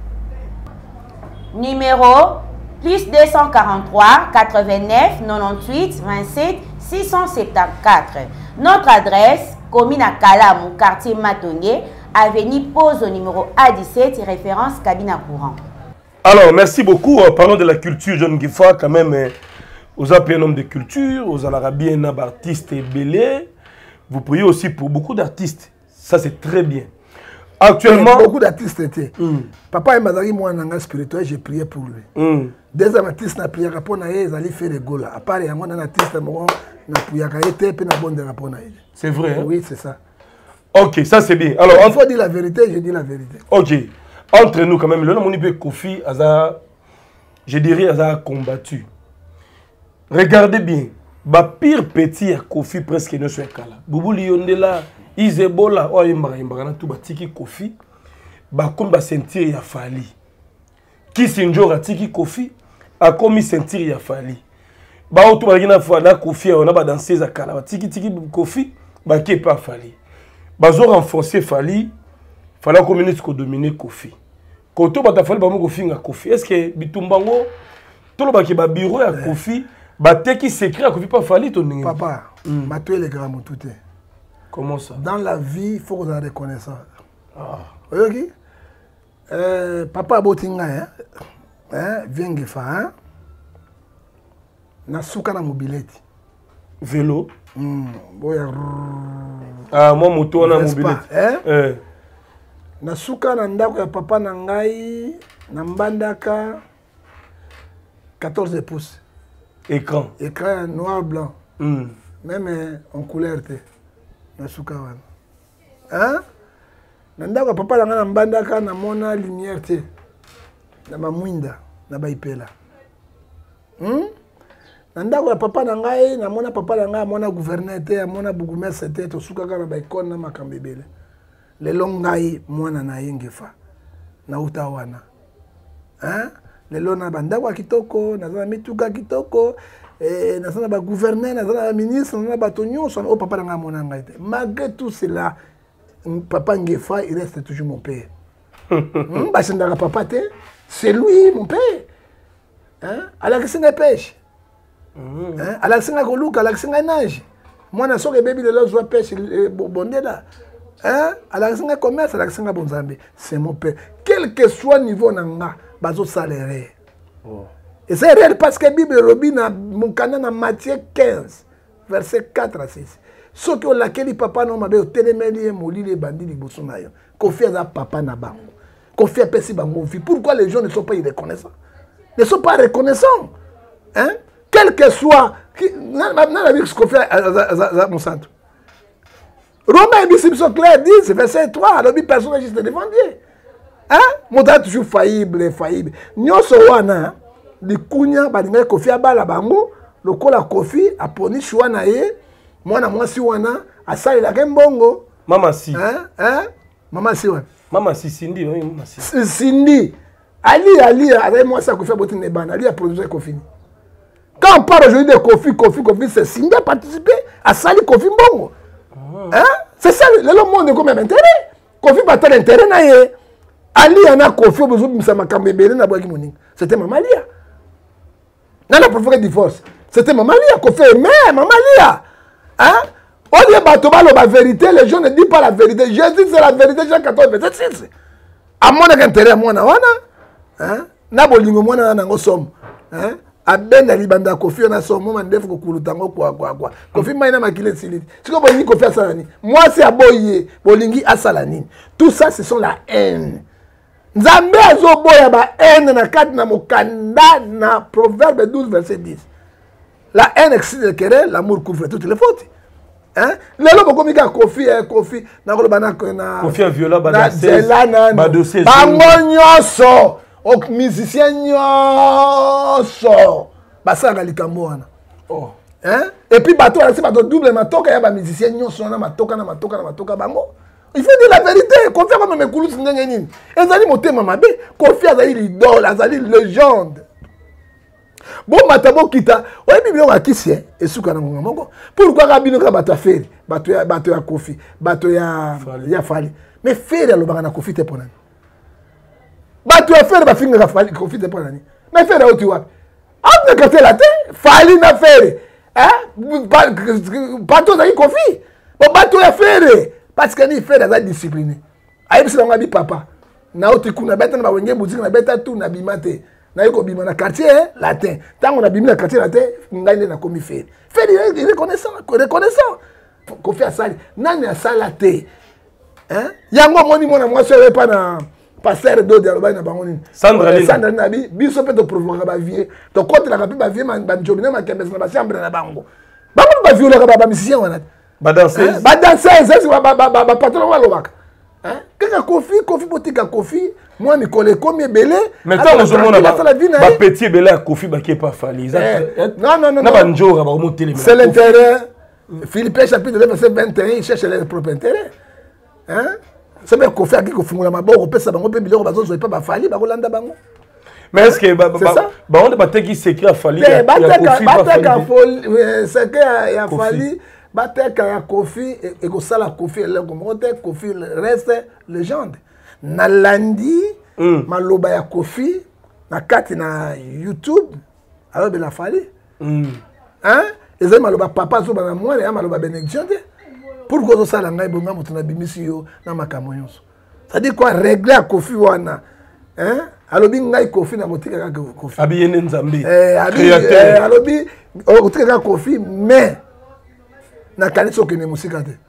Numéro plus deux cent quarante-trois quatre-vingt-neuf quatre-vingt-huit vingt-sept six cent soixante-quatorze. Notre adresse, commune à Kalamou, quartier Matongué, avenue Pose au numéro A dix-sept, référence cabine à courant. Alors, merci beaucoup. Parlons de la culture, John Gifa, quand même, aux appels un homme de culture, aux arabes, artistes et belés. Vous priez aussi pour beaucoup d'artistes. Ça, c'est très bien. Actuellement, beaucoup d'artistes étaient. Mm. Papa et Mazari, moi, en langage spirituel, j'ai prié pour lui. Mm. Des artistes n'ont prié pour lui, ils allaient faire des gola. À part, il y a un artiste qui n'a prié pour lui. C'est vrai, hein? Oui, c'est ça. Ok, ça c'est bien. Alors, il faut dire la vérité, je dis la vérité. Ok. Entre nous, quand même, le nom de Kofi, je dirais, a combattu. Regardez bien. Le pire petit à Kofi, presque ne soit pas là. Boubou Liondela. Isebola o imbara imbara tout batiki Kofi ba komba sentir ya fali Kisinjora tiki Kofi a komi sentir ya fali ba oto ba gina fa na Kofi on a ba danser za kala tiki tiki Kofi ba ke pa fali ba zo renforcer fali fala communiste ko dominer Kofi koto ba ta fali ba mo Kofi nga Kofi est-ce que bitumbango to lo ba ke ba bureau ya Kofi ba teki secret à Kofi pa fali to ningi papa mm. Matoué les grands tout est. Comment ça? Dans la vie, il faut qu'on ait reconnaissance. Ah. Vous voyez? Euh, papa Botinga, hein? Hein? Viengefa, hein? Na souka na mobilette. Vélo? Hmm. Boya. Ah, moi, moto na mobilette. Hein? Eh. Na souka na ndako ya papa na ngai, na mbandaka, quatorze pouces. Écran? Écran noir-blanc. Mm. Même euh, en couleur, t'es. Nasuka wana. Hein? Nandaka papa langa na mbandaka na mona lumière te. Na ba mwinda, na ba ipela. Hmm? Nandaka papa na ngai na mona papa langa mona gouverneur te, mona bourgmestre te, to suka ka na ba ikona na makambebele. Le longai mwana na yengefa. Na uta wana. Hein? Le lona bandaka kitoko, na za mituka kitoko. Et nous avons gouverneur, nous avons ministre, nous avons batonio, nous avons papa dans mon angaïté. Malgré tout cela, papa Ngefa, il reste toujours mon père. Hum, papa c'est lui mon père. Hein? Alors que c'est une pêche. Hein? Alors que c'est un golouk, alors que c'est un nage. Moi, je suis un bébé de l'autre pêche, bondé là. Hein? Alors que c'est un commerce, alors que c'est un bon zambé. C'est mon père. Quel que soit le niveau nanga, bazo salaire. Oh. Et c'est réel parce que la Bible Robin mon canon en Matthieu quinze, verset quatre à six. Ce que laquelle papa non m'a dit, télémélie moli les bandits du Boussonayo. Confie à papa na bango. Confie à Pessi bango. Pourquoi les gens ne sont pas reconnaissants? Ne sont pas reconnaissants. Hein? Quel que soit, non la vie que confie à mon centre. Romains et Bissip clair dix, verset trois, alors personne n'est juste devant Dieu. Hein? Mon temps toujours faillible, infaillible. Nous sommes là. Les kounya balinga kofi abala bango lokola kofi aponi chwana ye mwana mwasi wana asali la kembongo mama si hein hein mama si wana mama si Cindy oui mama si Cindy ali ali avec moi ça kofi aboti ne bana ali a produire kofi quand on parle aujourd'hui de kofi kofi kofi c'est Cindy a participé à sali kofi mbongo hein c'est ça le monde comme intérêt kofi batal intérêt na ye ali ana kofi obezo bimisa makambebele na bwaki moninga c'était mama lia. Non, la provoqué divorce. C'était Maman Lia qui fait, mais Maman Lia. Hein? On dit que la vérité, les gens ne disent pas la vérité. Jésus, c'est la vérité, Jean quatorze, verset six. À mon intérêt, moi, hein? Na bolingo moi, na ngo som. Hein? A ben ali banda kofi on a som, moi, mandef ko kulutango quoi quoi quoi. Kofi maina makile siliti. Si ko bolingi kofi asalani. Moi, c'est aboye, bolingi asalani. Tout ça, ce sont la haine. Nzambe azoboya ba haine na kati na mokanda na Proverbe douze verset dix. La haine excite le querelle, l'amour couvre toutes les fautes. Hein? Lelo boko mika kofi eh kofi na ko bana na kofi en viola ba dossier ba dossier bango nyoso ok musicien nyoso basanga likambo wana. Oh. Hein? Et puis bato c'est bato double matoka ya ba musicien nyoso na matoka na matoka na matoka bango. Il faut dire la vérité. Confia comme mes coulous n'engagent. Ezali motema mabe. Confia azali l'idole, azali légende. Bon matabo kita, oye bibilo akisi eh esuka na ngonga moko. Pourquoi kabino ka bato affaire, bato ya bato ya Kofi, bato ya ya Fali. Mais faire lo banga na Kofi te ponani. Bato ya faire ba finga ka Fali Kofi te ponani. Mais faire o tu wa. Amna ka te la te, Fali na faire. Hein? Bato na Kofi. Bon bato ya faire parce que ni faire za discipliné. Ayebisi na ngabi papa. Na oti kuna beta na wenge boutique na beta tout na bimate. Na yoko bima na quartier latin. Tango na bima na quartier latin, ngai na komi faire. Faire il reconnaissant, reconnaissant. Kofi asali. Nani asala te. Hein? Yango moni mona moi serait pas na passer do de alobay na bangoni. Sandra Lina. Sandra Nabi, biso pe to provoquer ba vie. To contre la ba vie man ba jobina ma kembes na ba chambre na bango. Bango ba violer ba ba musicien wana. Ba danseuse. Ba danseuse, c'est ba ba ba patron wa lobaka. Hein? Kaka Kofi, Kofi botika Kofi, moi mi kole komi belé. Mais tant que on a ba petit belé à Kofi ba qui pas Fali. Non non non. Na ba njora ba mo télé. C'est l'intérêt. Philippe chapitre verset vingt et un, il cherche les propres intérêts. Hein? C'est bien Kofi qui confungula maboko pesa bango pe biloko bazo zo pas ba Fali ba kolanda bango. Mais est-ce que ba ba on ba teki secret à Fali ya Kofi ba Fali. C'est que ya Fali. Bateka ya Kofi et que ça la Kofi le gomote Kofi reste légende na landi mm. maloba ya Kofi na kati na YouTube alors de la Fali mm. Hein et maloba papa zo bana moi ya maloba bénédiction pourquoi ça la ngai bonga mutuna bimisi yo na makambo nyonso ça dit quoi régler à Kofi wana hein alobi ngai Kofi na motika ka Kofi abi yene nzambe eh abi eh, alobi motika ka Kofi mais na kanisa okene musika te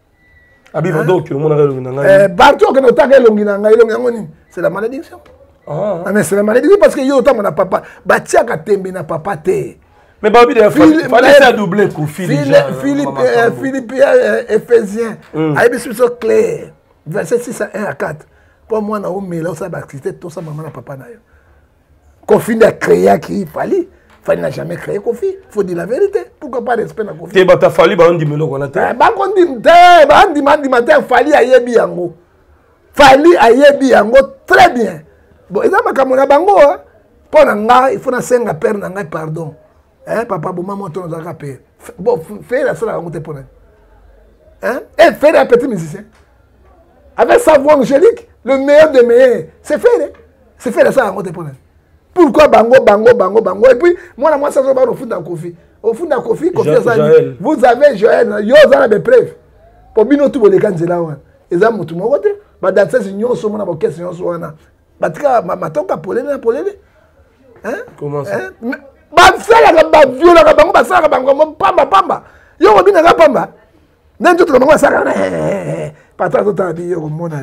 abiva donc le monde a relongi nanga eh partout que notaka elongi nanga elongi yango nini c'est la malédiction ah mais c'est la malédiction parce que yo tamo na papa batiaka tembe na papa te mais babi de fallait ça doubler Kofi déjà Philippe Philippe Éphésiens ayebi so clair verset six à un à quatre pour moi na omela ça baptiste tout ça maman na papa na yo Kofi a créé qui fallait Fali n'a jamais créé Kofi. Il faut dire la vérité. Pourquoi pas respect na Kofi? Te bata Fali ba on dit melo kona te. Ba kon dit te ba on dit man dit matin Fali ayebi yango. Fali ayebi yango très bien. Bon, eza makambo na bango hein. Pour nga il faut na senga père na nga pardon. Hein papa bo maman ton za père. Bon, fais la seule yango te pona. Hein? Et faire un petit musicien. Avec sa voix angélique, le meilleur des meilleurs. C'est fait. C'est fait la seule yango te pona. Pourquoi bango, bango, bango, bango? Et puis, moi, moi, ça se va au fond d'un Kofi. Au fond d'un Kofi, Kofi, vous avez Joël, yo, vous avez des preuves. Pour bien tout le monde, c'est là. Et ça, tout le monde, bah, dans ces unions, sur mon avocat, c'est un soin. Bah, tu as ma tonka pour l'aider, pour l'aider. Hein? Comment ça? Bah, ça, la gamba, viola, la bango, bah, ça, la bango, pamba, pamba. Yo, on vient à pamba. N'a tout le monde, ça, pas tant de temps, yo, au monde,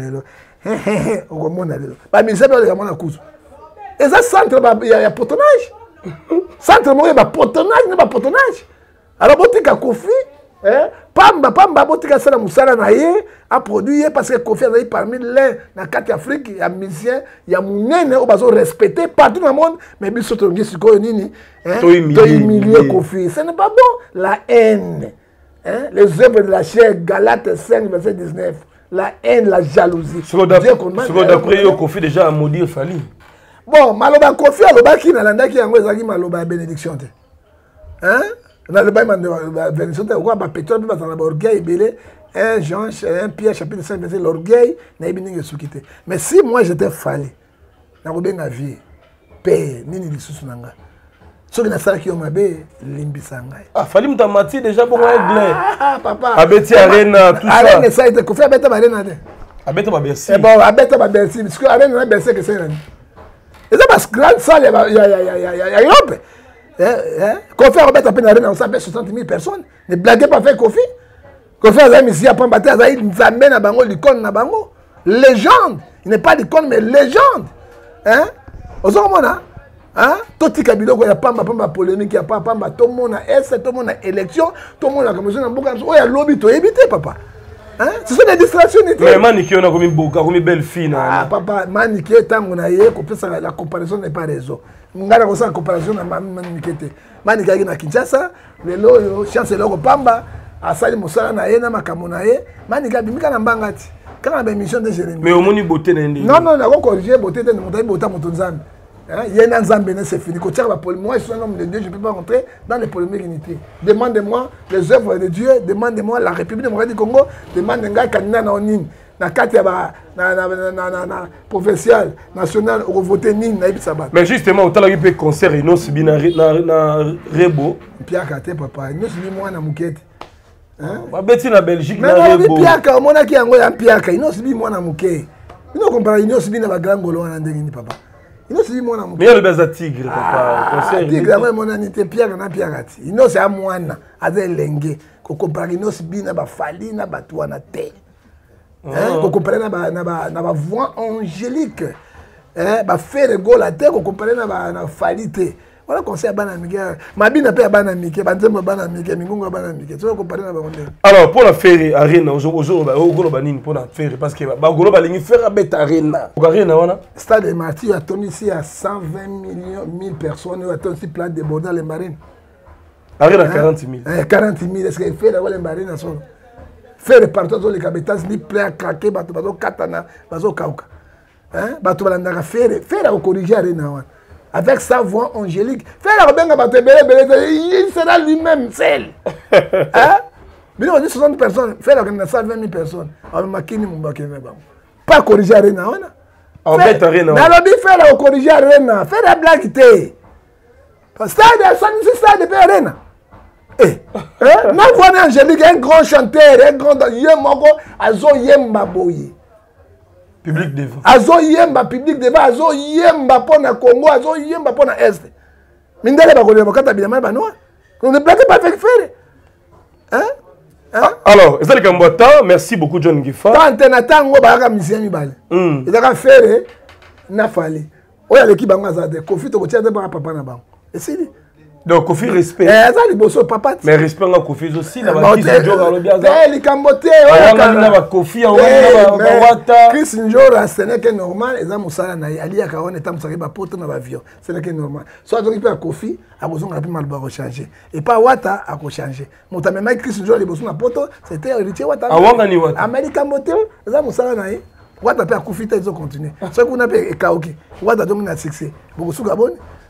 au monde, bah, mais c'est pas le monde à cause. Et ça, centre, il y a potonnage. Centre, il y a potonnage, il y a potonnage. Alors, il y a Kofi, Pamba, Pamba, il y a Sala Moussala, a produit, parce que Kofi a parmi les, dans quatre Afrique, il y a musiciens, il y a Mounene, il y a respecté partout dans le monde, mais il y a des gens qui ont humilié Kofi. Ce n'est pas bon. La haine, les œuvres de la chair, Galates cinq, verset dix-neuf, la haine, la jalousie. Ce que d'après Kofi déjà a maudit Fali. Bon, maloba Kofi aloba ki na landa ki yango ezaki maloba bénédiction te. Hein? Na loba maloba bénédiction te quoi ba pétrole ba na orgueil belé un Jean un Pierre chapitre cinq verset l'orgueil na ibininge sukite. Mais si moi j'étais Fali na kobenga vie père nini lisusu nanga. Soki na sala ki yo mabe limbisa ngai. Ah Fali mtamati déjà bon anglais. Ah papa. Abeti arena tout ça. Arena ça était Kofi abeta ba arena te. Abeta ba Bercy. Eh bon abeta ba Bercy parce que arena na Bercy que c'est là. Et ça parce que grande salle, il y a, il y a, il y a, il y a, il y a Europe. Kofi a remettre à peine arena, on s'appelle soixante mille personnes. Ne blaguez pas faire Kofi. Kofi a mis ici à Pambaté, il amène à Bango l'icône na Bango. Légende. Il n'est pas l'icône, mais légende. Hein? Aux hommes, on a. Hein? Tout le monde il y a pas de polémique, il n'y a pas de tout le monde a S, tout le monde a élection, tout le monde a commission, il y a lobby, tu as évité, papa. Hein? Ce sont des distractions. Mais Maniki, on a comme une beau, comme une belle fille. Ah, papa, Maniki, tant qu'on a eu, la comparaison n'est pas raison. On a la comparaison avec Maniki. Maniki a na Kinshasa, le lo, chance le lo pamba, a sali mosala na ye na makambo na ye. Maniki a bimika na mbangati. Quand on a une mission de Jérémie. Mais au moins, il beauté n'a non, non, on a corrigé beauté de mon beauté motonzan. Il y a un Zambéné, c'est fini. Moi, je suis un homme de Dieu, je ne peux pas rentrer dans les polémiques inutiles. Demandez-moi les œuvres de Dieu, demandez-moi la République démocratique du Congo, demandez-moi Kanina Naonin, na kati na na na na provincial, national, on vote Nin, na Ibisabat. Mais justement, autant qu'il peut concert, il nous na na Rebo. Pierre Kate, papa, il nous subit moi na Moukete. Hein? Babeti na Belgique na Rebo. Mais Pierre Kate, on a qui en Goya Pierre Kate, il nous subit moi na Moukete. Il nous compare, il nous subit na Grand Golo na Ndengini, papa. Il nous subit moi na Moukete. Mais il y a le baiser tigre, papa. Concert. Tigre, moi mon anité Pierre na Pierre Kate. Il nous c'est à moi na, avec Lengue, qu'on compare, il nous subit na ba Fali na ba toi na terre. Vous comprenez la voix angélique. Bah faire le goal à terre, vous comprenez la falité. Voilà qu'on sait à Banamike. Ma bine n'a pas à Banamike, Banzemo Banamike, Mingunga Banamike. Tu vas comprendre la bande. Alors pour la faire arena, aujourd'hui au Golo Banine pour la faire parce que bah Golo Banine faire bête arena. Arena on a. Stade de Marty a tourné ici à cent vingt millions mille personnes. Il a tourné ici plein de bords dans les marines. Arena quarante mille. quarante mille. Est-ce qu'il fait d'avoir les marines à son? Faire partout dans les cabétas ni prêt à craquer bateau bateau katana bateau kauka hein bateau balanda faire faire au corriger arena avec sa voix angélique faire la benga bateau belé belé il sera lui-même seul hein mais on dit soixante personnes faire la cent vingt mille personnes on makini mumbakene ba pas corriger arena on en fait arena na lobby faire au corriger arena faire la blague té stade ça c'est stade de arena. Eh, non, voilà Angélique, un grand chanteur, un grand yemoko, azo yemba boye. Public devant. Azo yemba, public devant, azo yemba pour na Congo, azo yemba pour na Est. Mindele ba koleba kata bilama ba noa. On ne plaque pas avec faire. Hein? Hein? Alors, c'est le Kambota, merci beaucoup John Gifa. Tant na tango ba ka musicien mibale. Mm. Il a faire na fali. Oya l'équipe banga za de Kofi to kotia de ba papa na ba. Et c'est donc Kofi respect. Eh ça li bosso papa. Mais respect nga Kofi aussi na ba Chris Njora lo biaza. Eh li kambote oya na ba Kofi oya na ba Wata. Chris Njora ce n'est que normal et ça musala na ali ya kaone tam saki ba poto na ba avion. Ce n'est que normal. Soit donc il peut Kofi a besoin rapide mal ba changer et pas Wata a ko changer. Mota même Chris Njora li bosso na poto c'était héritier Wata. Awanga ni Wata. America mote ça musala na Wata peut Kofi ta ils ont continué. Ce qu'on appelle Kaoki. Wata donc na succès. Beaucoup sous Gabon.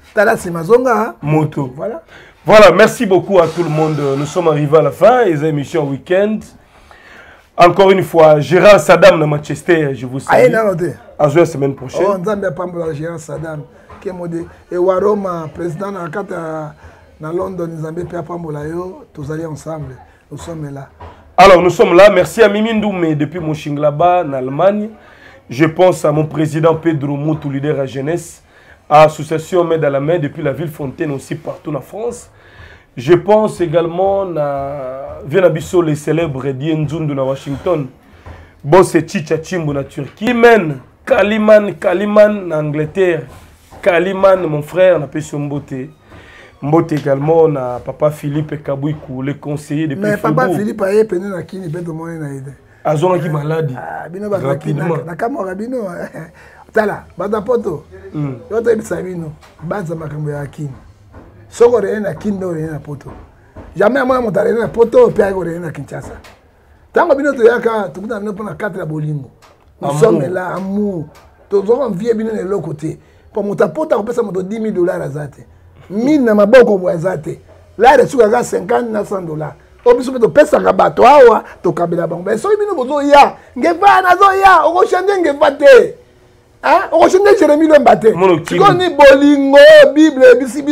Moto. Voilà. Voilà, merci beaucoup à tout le monde. Nous sommes arrivés à la fin des émissions week-end. Encore une fois, Gérard Saddam de Manchester, je vous salue. À la semaine prochaine. Oh, Nzambe Pambola Gérard Saddam, qui est modé. Et Waroma, président de la London, Nzambe Pambola yo, tous allés ensemble. Nous sommes là. Alors, nous sommes là. Merci à Mimi Ndoumé depuis Mönchengladbach, en Allemagne. Je pense à mon président Pedro Moutou, leader à jeunesse. À l'association Main dans la main depuis la ville Fontaine aussi partout en France. Je pense également à Vienabiso, les célèbres Dienzundu à Washington. Bon, c'est Chicha Chimbo en Turquie. Kaliman, Kaliman, Kaliman en Angleterre. Kaliman, mon frère, on appelle son Mbote. Mbote également, na papa Philippe Kabouikou, le conseiller depuis mais papa Philippe a été péné na kini, peut-être moins na aide. Azona qui maladie. Ah, bino ba rapidement. Na kamora bino. Tala, bada poto. Mm. Yoto ebisa bino, baza makambo ya kini. Soko re na kindo re na poto. Jamais moi montare na poto pe aiko re na Kinshasa. Tango bino to yaka, tukuta bino pona quatre ya bolingo. Nous sommes là amour. Tozo on vie bino na l'autre côté. Pour monta poto ko pesa moto dix mille dollars azate. Mine na maboko bo azate. Là re suka ga cinquante na cent dollars. Obiso to pesa ka bato awa to kabela bango. Mais so bino bozo ya, ngeva na zo ya, oko chande ngeva te. Hein? On recherche Jérémie le Mbaté. Si on dit Bolingo, Bible,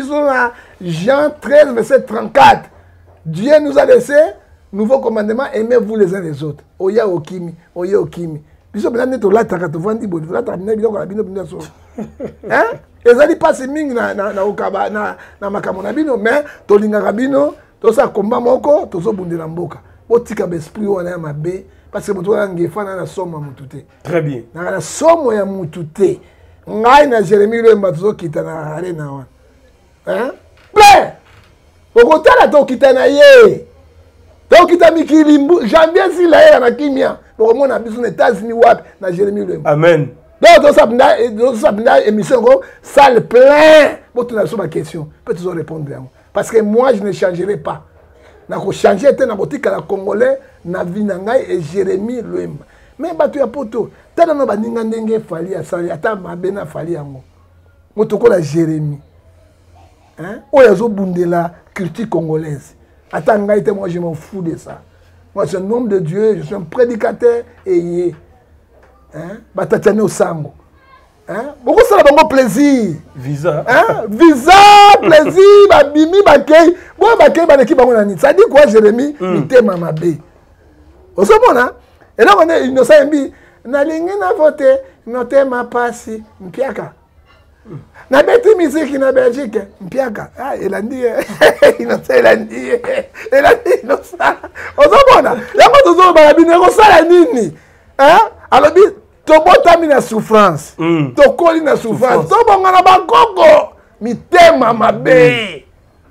Jean treize, verset trente-quatre. Dieu nous a laissé nouveau commandement, aimez-vous les uns les autres. Oya Okimi, Oya Okimi. Biso bina to la taka to vandi bo, la taka bina biloko la bino bina so. Hein? Ezali passe mingi na na na okaba na na makambo na bino, mais to linga bino, to sa komba moko, to so bundela mboka. Otika be esprit wana ya mabe. Parce que mutu ngefana na somo ya mutu te. Très bien. Na somo ya mutu te. Ngai na Jérémie le Mbato kita na arena wana. Hein? Ple! Okotala to kita na ye. To kita mikilimbu, janvier si la ye na kimia. Pour moi na biso na États-Unis wapi na Jérémie le Mbato. Amen. Donc to sabna to sabna émission ko salle plein. Bon tu na so ma question. Peut tu répondre à moi. Parce que moi je ne changerai pas. Na ko changer te na botika la congolais na vinangai et Jérémie Luemba. Mais batu ya poto, tala no baninga ndenge fali ya sali ata mabena fali yango. motokola Jérémie. Hein? Oh, yazo bundela culture congolaise. Attends, moi je m'en fous de ça. Moi, je suis un homme de Dieu, je suis un prédicateur et yé. Hein? Batatane au sango. Hein? Beaucoup ça a plaisir. Visa. Hein? Visa, plaisir, babimi, bakei. Moi, bakei, baneki, bangonani. Ça dit quoi, Jérémie? Mité mamabé. Au second, hein? Et là, on est innocent, mbi. Nalingi na vote, note ma pasi, mpiaka. Na beti musique na Belgique, mpiaka. Ah, il a dit, innocent, il a dit, il a dit innocent. Au second, hein? Il y a pas de choses, babine, on sait la nini. Hein? Alors, tobotami na souffrance mm. tokoli na souffrance tobonga na bakoko mitema mabe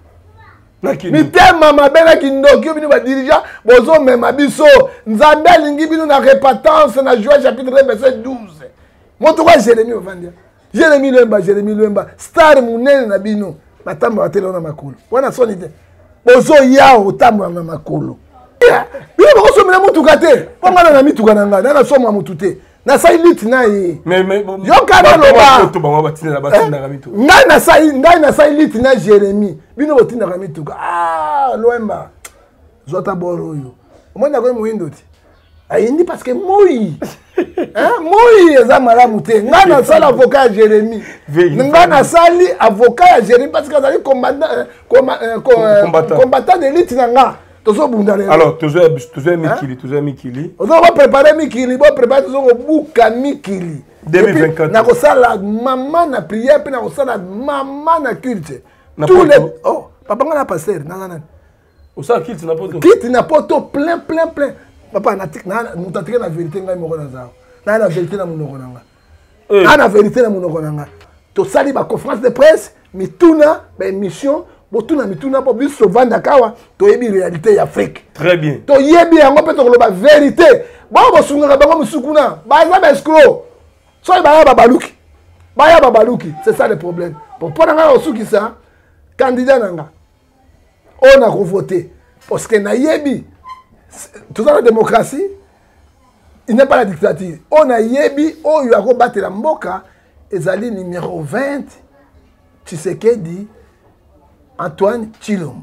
mitema mabe na kindoki bino badirija bozomema biso nzambe alingi bino na repentance na Joël chapitre verset douze moto kwa Jérémie ovandia Jérémie Lemba Jérémie Lemba star munene na bino matamba batelo na makolo wana soni te bozo yao otamba na makolo bino bakosomela mutuka te pongana na mituka na ngai na soma mutu te na sai lit na ye mais mais yo kana loba to bango batina na batina na mitu ngai na sai ngai na sai lit na Jérémie bino botina na mituka ah loemba zota boro yo omona ko muindo ti ayindi parce que moi hein moi eza malamu te ngai na sala avocat ya Jérémie ngai na sali avocat ya Jérémie parce que azali combattant combattant de lit na nga. Alors, tu as Mikili, tu as Mikili. On va préparer Mikili, on va préparer Bouka Mikili. deux mille vingt-quatre. Na kosala maman na prière, puis na kosala maman na culte. Tous les oh, papa na pasteur, na na. Au ça culte na poto. Culte na poto plein plein plein. Papa na tik na nous t'entrer la vérité ngai moko na za. Na la vérité na munoko nanga. Na la vérité na munoko nanga. To sali ba conférence de presse, mituna ba émission. Botuna mituna po biso vanda kawa to yebi réalité ya Afrique. Très bien. To yebi yango pe to loba vérité. Ba bo sunga ba ngo musukuna. Ba za ba escroc. So ba ya babaluki. Ba ya babaluki, c'est ça le problème. Pour pona nga osuki ça candidat nanga. On a voté parce que na yebi tout ça la démocratie. Il n'est pas la dictature. On a yebi o yo ko battre la mboka ezali numéro vingt. Tshisekedi Antoine Chilombo.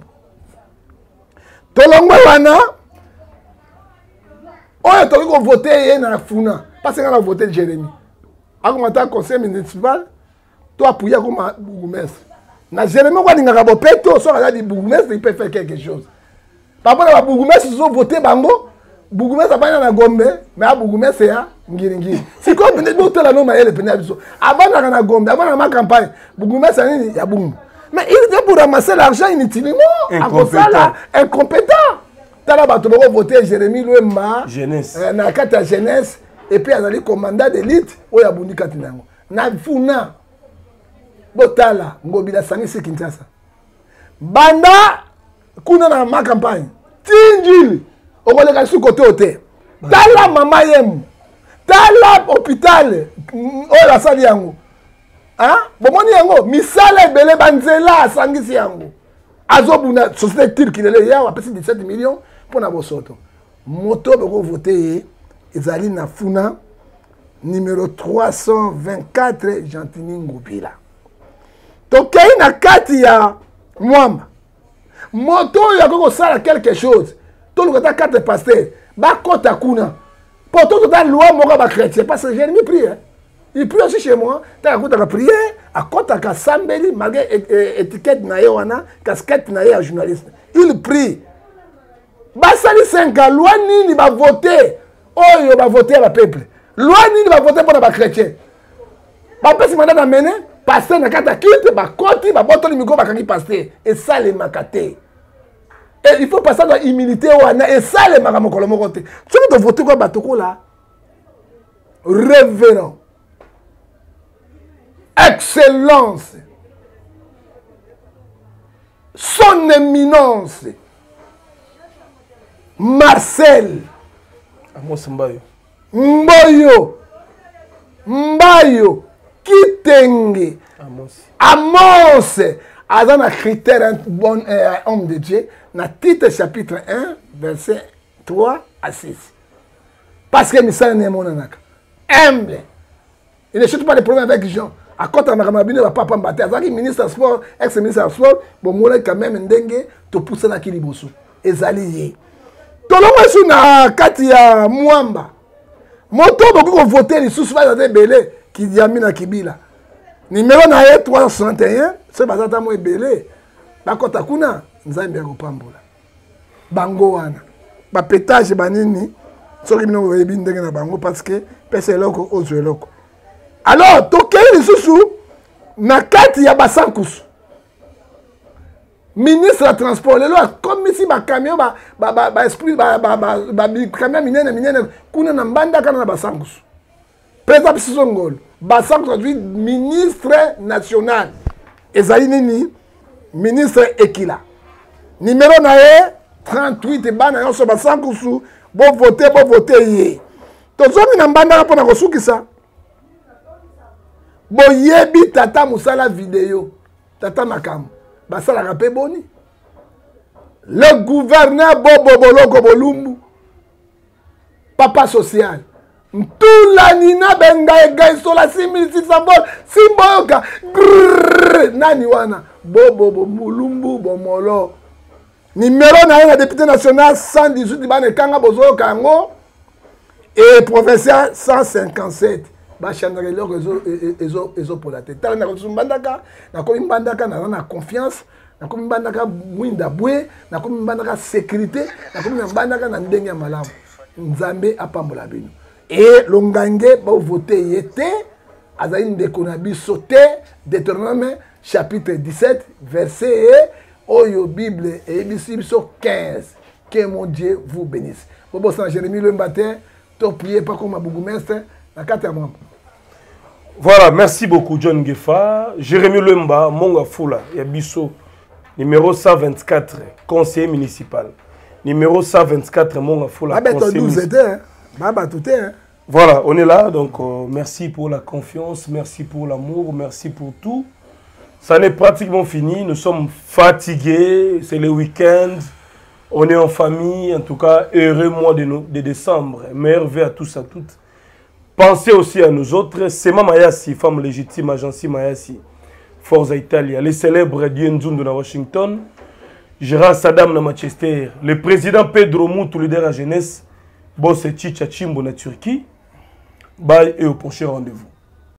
Tolongwe wana oyo toki ko voter ye na funa parce que on a voté Jérémie. Akomata conseil municipal to appuyer comme bourgmestre. Na Jérémie kwa ninga bo peto so ala di bourgmestre il peut faire quelque chose. Papa na bourgmestre so voter bango bourgmestre pas na Gombe mais a bourgmestre ya ngiringi. C'est comme peut-être boter la no maele pena biso. Avant na Gombe, avant na ma campagne, bourgmestre nini ya bungu. Mais il était pour ramasser l'argent inutilement. Incompétent. Incompétent. Tala bato bako voter Jérémie Lemba. Jeunesse. Euh, na kata jeunesse. Et puis azali commandant d'élite. Oya bundi kati nango. Na funa. Botala. Ngobila sangi se Kinshasa. Banda. Kuna na ma campagne. Tinjili. Okole kasi côté hotel. Tala mama yemu. Tala hôpital. Oya sali yango. Hein? Bomoni yango misala ebele banzela asangisi yango azobuna société turque ile yawa pesi dix-sept millions pour na bosoto moto beko voter ezali na funa numéro trois cent vingt-quatre Gentini Ngobila tokei na kati ya mwamba moto yako kosala quelque chose to lokata carte pasteur ba kota kuna poto to ta loi moko ba chrétien parce que j'ai mis prié. Il prie aussi chez moi. Tu as la prière, à côté de Sambeli, malgré étiquette na wana, casquette na ya journaliste. Il prie. Basali cinq ans, loi ni va voter. Oh, il va voter le peuple. Loi ni va voter pour les chrétiens. Papa si mandat d'amener, passer na kata culte, ba koti, ba boto limiko ba kangi passer. Et ça les makate. Et il faut passer dans l'humilité wana et ça les makamokolo mokote. Tu veux voter quoi batoko là? Révérend. Excellence, son éminence, Marcel, Amos Mbayo, Mboyo, Mbayo, Kitenge, Amos, Amos, Azan a critère un bon euh, homme de Dieu, dans Tite chapitre un, verset trois à six. Parce que Missal n'est mon anaka. Humble. Il ne chute pas de problème avec Jean. À côté de Makamabine, va pas battre. Azaki ministre du sport, ex-ministre du sport, bon, moi quand même ndenge, to pousser na kiliboso. Ezali. Tolongo sou na kati ya Mwamba. Moto beaucoup voter les sous-souverains de Belé qui diamine na Kibila. Numéro na ye trois cent soixante et un, c'est bazata mo Belé. Ba kota kuna nzambe ko pambola. Bango wana. Ba pétage banini. Soki bino webi ndenge na bango parce que pese loko ozwe loko. Alors, tokei lisusu na kati ya basankusu. Ministre de transport, lelo comme ici ba camion ba ba ba, ba esprit ba ba ba, ba camion minene minene kuna na mbanda kana na basankusu. Président Bissongol, basankusu traduit ministre national. Ezali nini? Ministre Ekila. Numéro na ye trente-huit e bana yoso basankusu bo voter bo voter ye. Tozomi na mbanda pona kosukisa. Boyebi tata musala vidéo tata makam basala rapé boni le gouverneur Bobo Boloko Bolumbu papa social tout la nina benga ega sola six mille six cents bol simboka nani wana Bobo Bolumbu Bomolo numéro na la député national cent dix-huit bane kanga bozo kango et professeur cent cinquante-sept. Bachandre leur réseau réseau réseau pour la tête. Tala na ko mbandaka, na ko mbandaka na na confiance, na ko mbandaka mwinda bwe, na ko mbandaka sécurité, na ko mbandaka na ndenge malamu. Nzambe apambola bino. Et longange ba voter yete azali ndeko na biso te Deutéronome chapitre dix-sept verset oyo Bible et biso quinze. Que mon Dieu vous bénisse. Bobo Saint Jérémie le matin, to prier pas comme bourgmestre. Voilà, merci beaucoup John Gefa. Jérémy Lemba, Monga Fula, Yabiso, numéro cent vingt-quatre, conseiller municipal. Numéro cent vingt-quatre, Monga Fula, conseiller municipal. Voilà, on est là, donc euh, merci pour la confiance, merci pour l'amour, merci pour tout. Ça n'est pratiquement fini, nous sommes fatigués, c'est le week-end, on est en famille, en tout cas, heureux mois de, de décembre, merveille à tous, à toutes. Pensez aussi à nous autres. Sema Mayasi, femme légitime, Agency Mayasi, Forza Italia, les célèbres Dieu Nzundu na Washington, Gérard Saddam na Manchester, le président Pedro Moutou, leader à jeunesse, Bosse Chicha Chimbo na Turquie, bye et au prochain rendez-vous.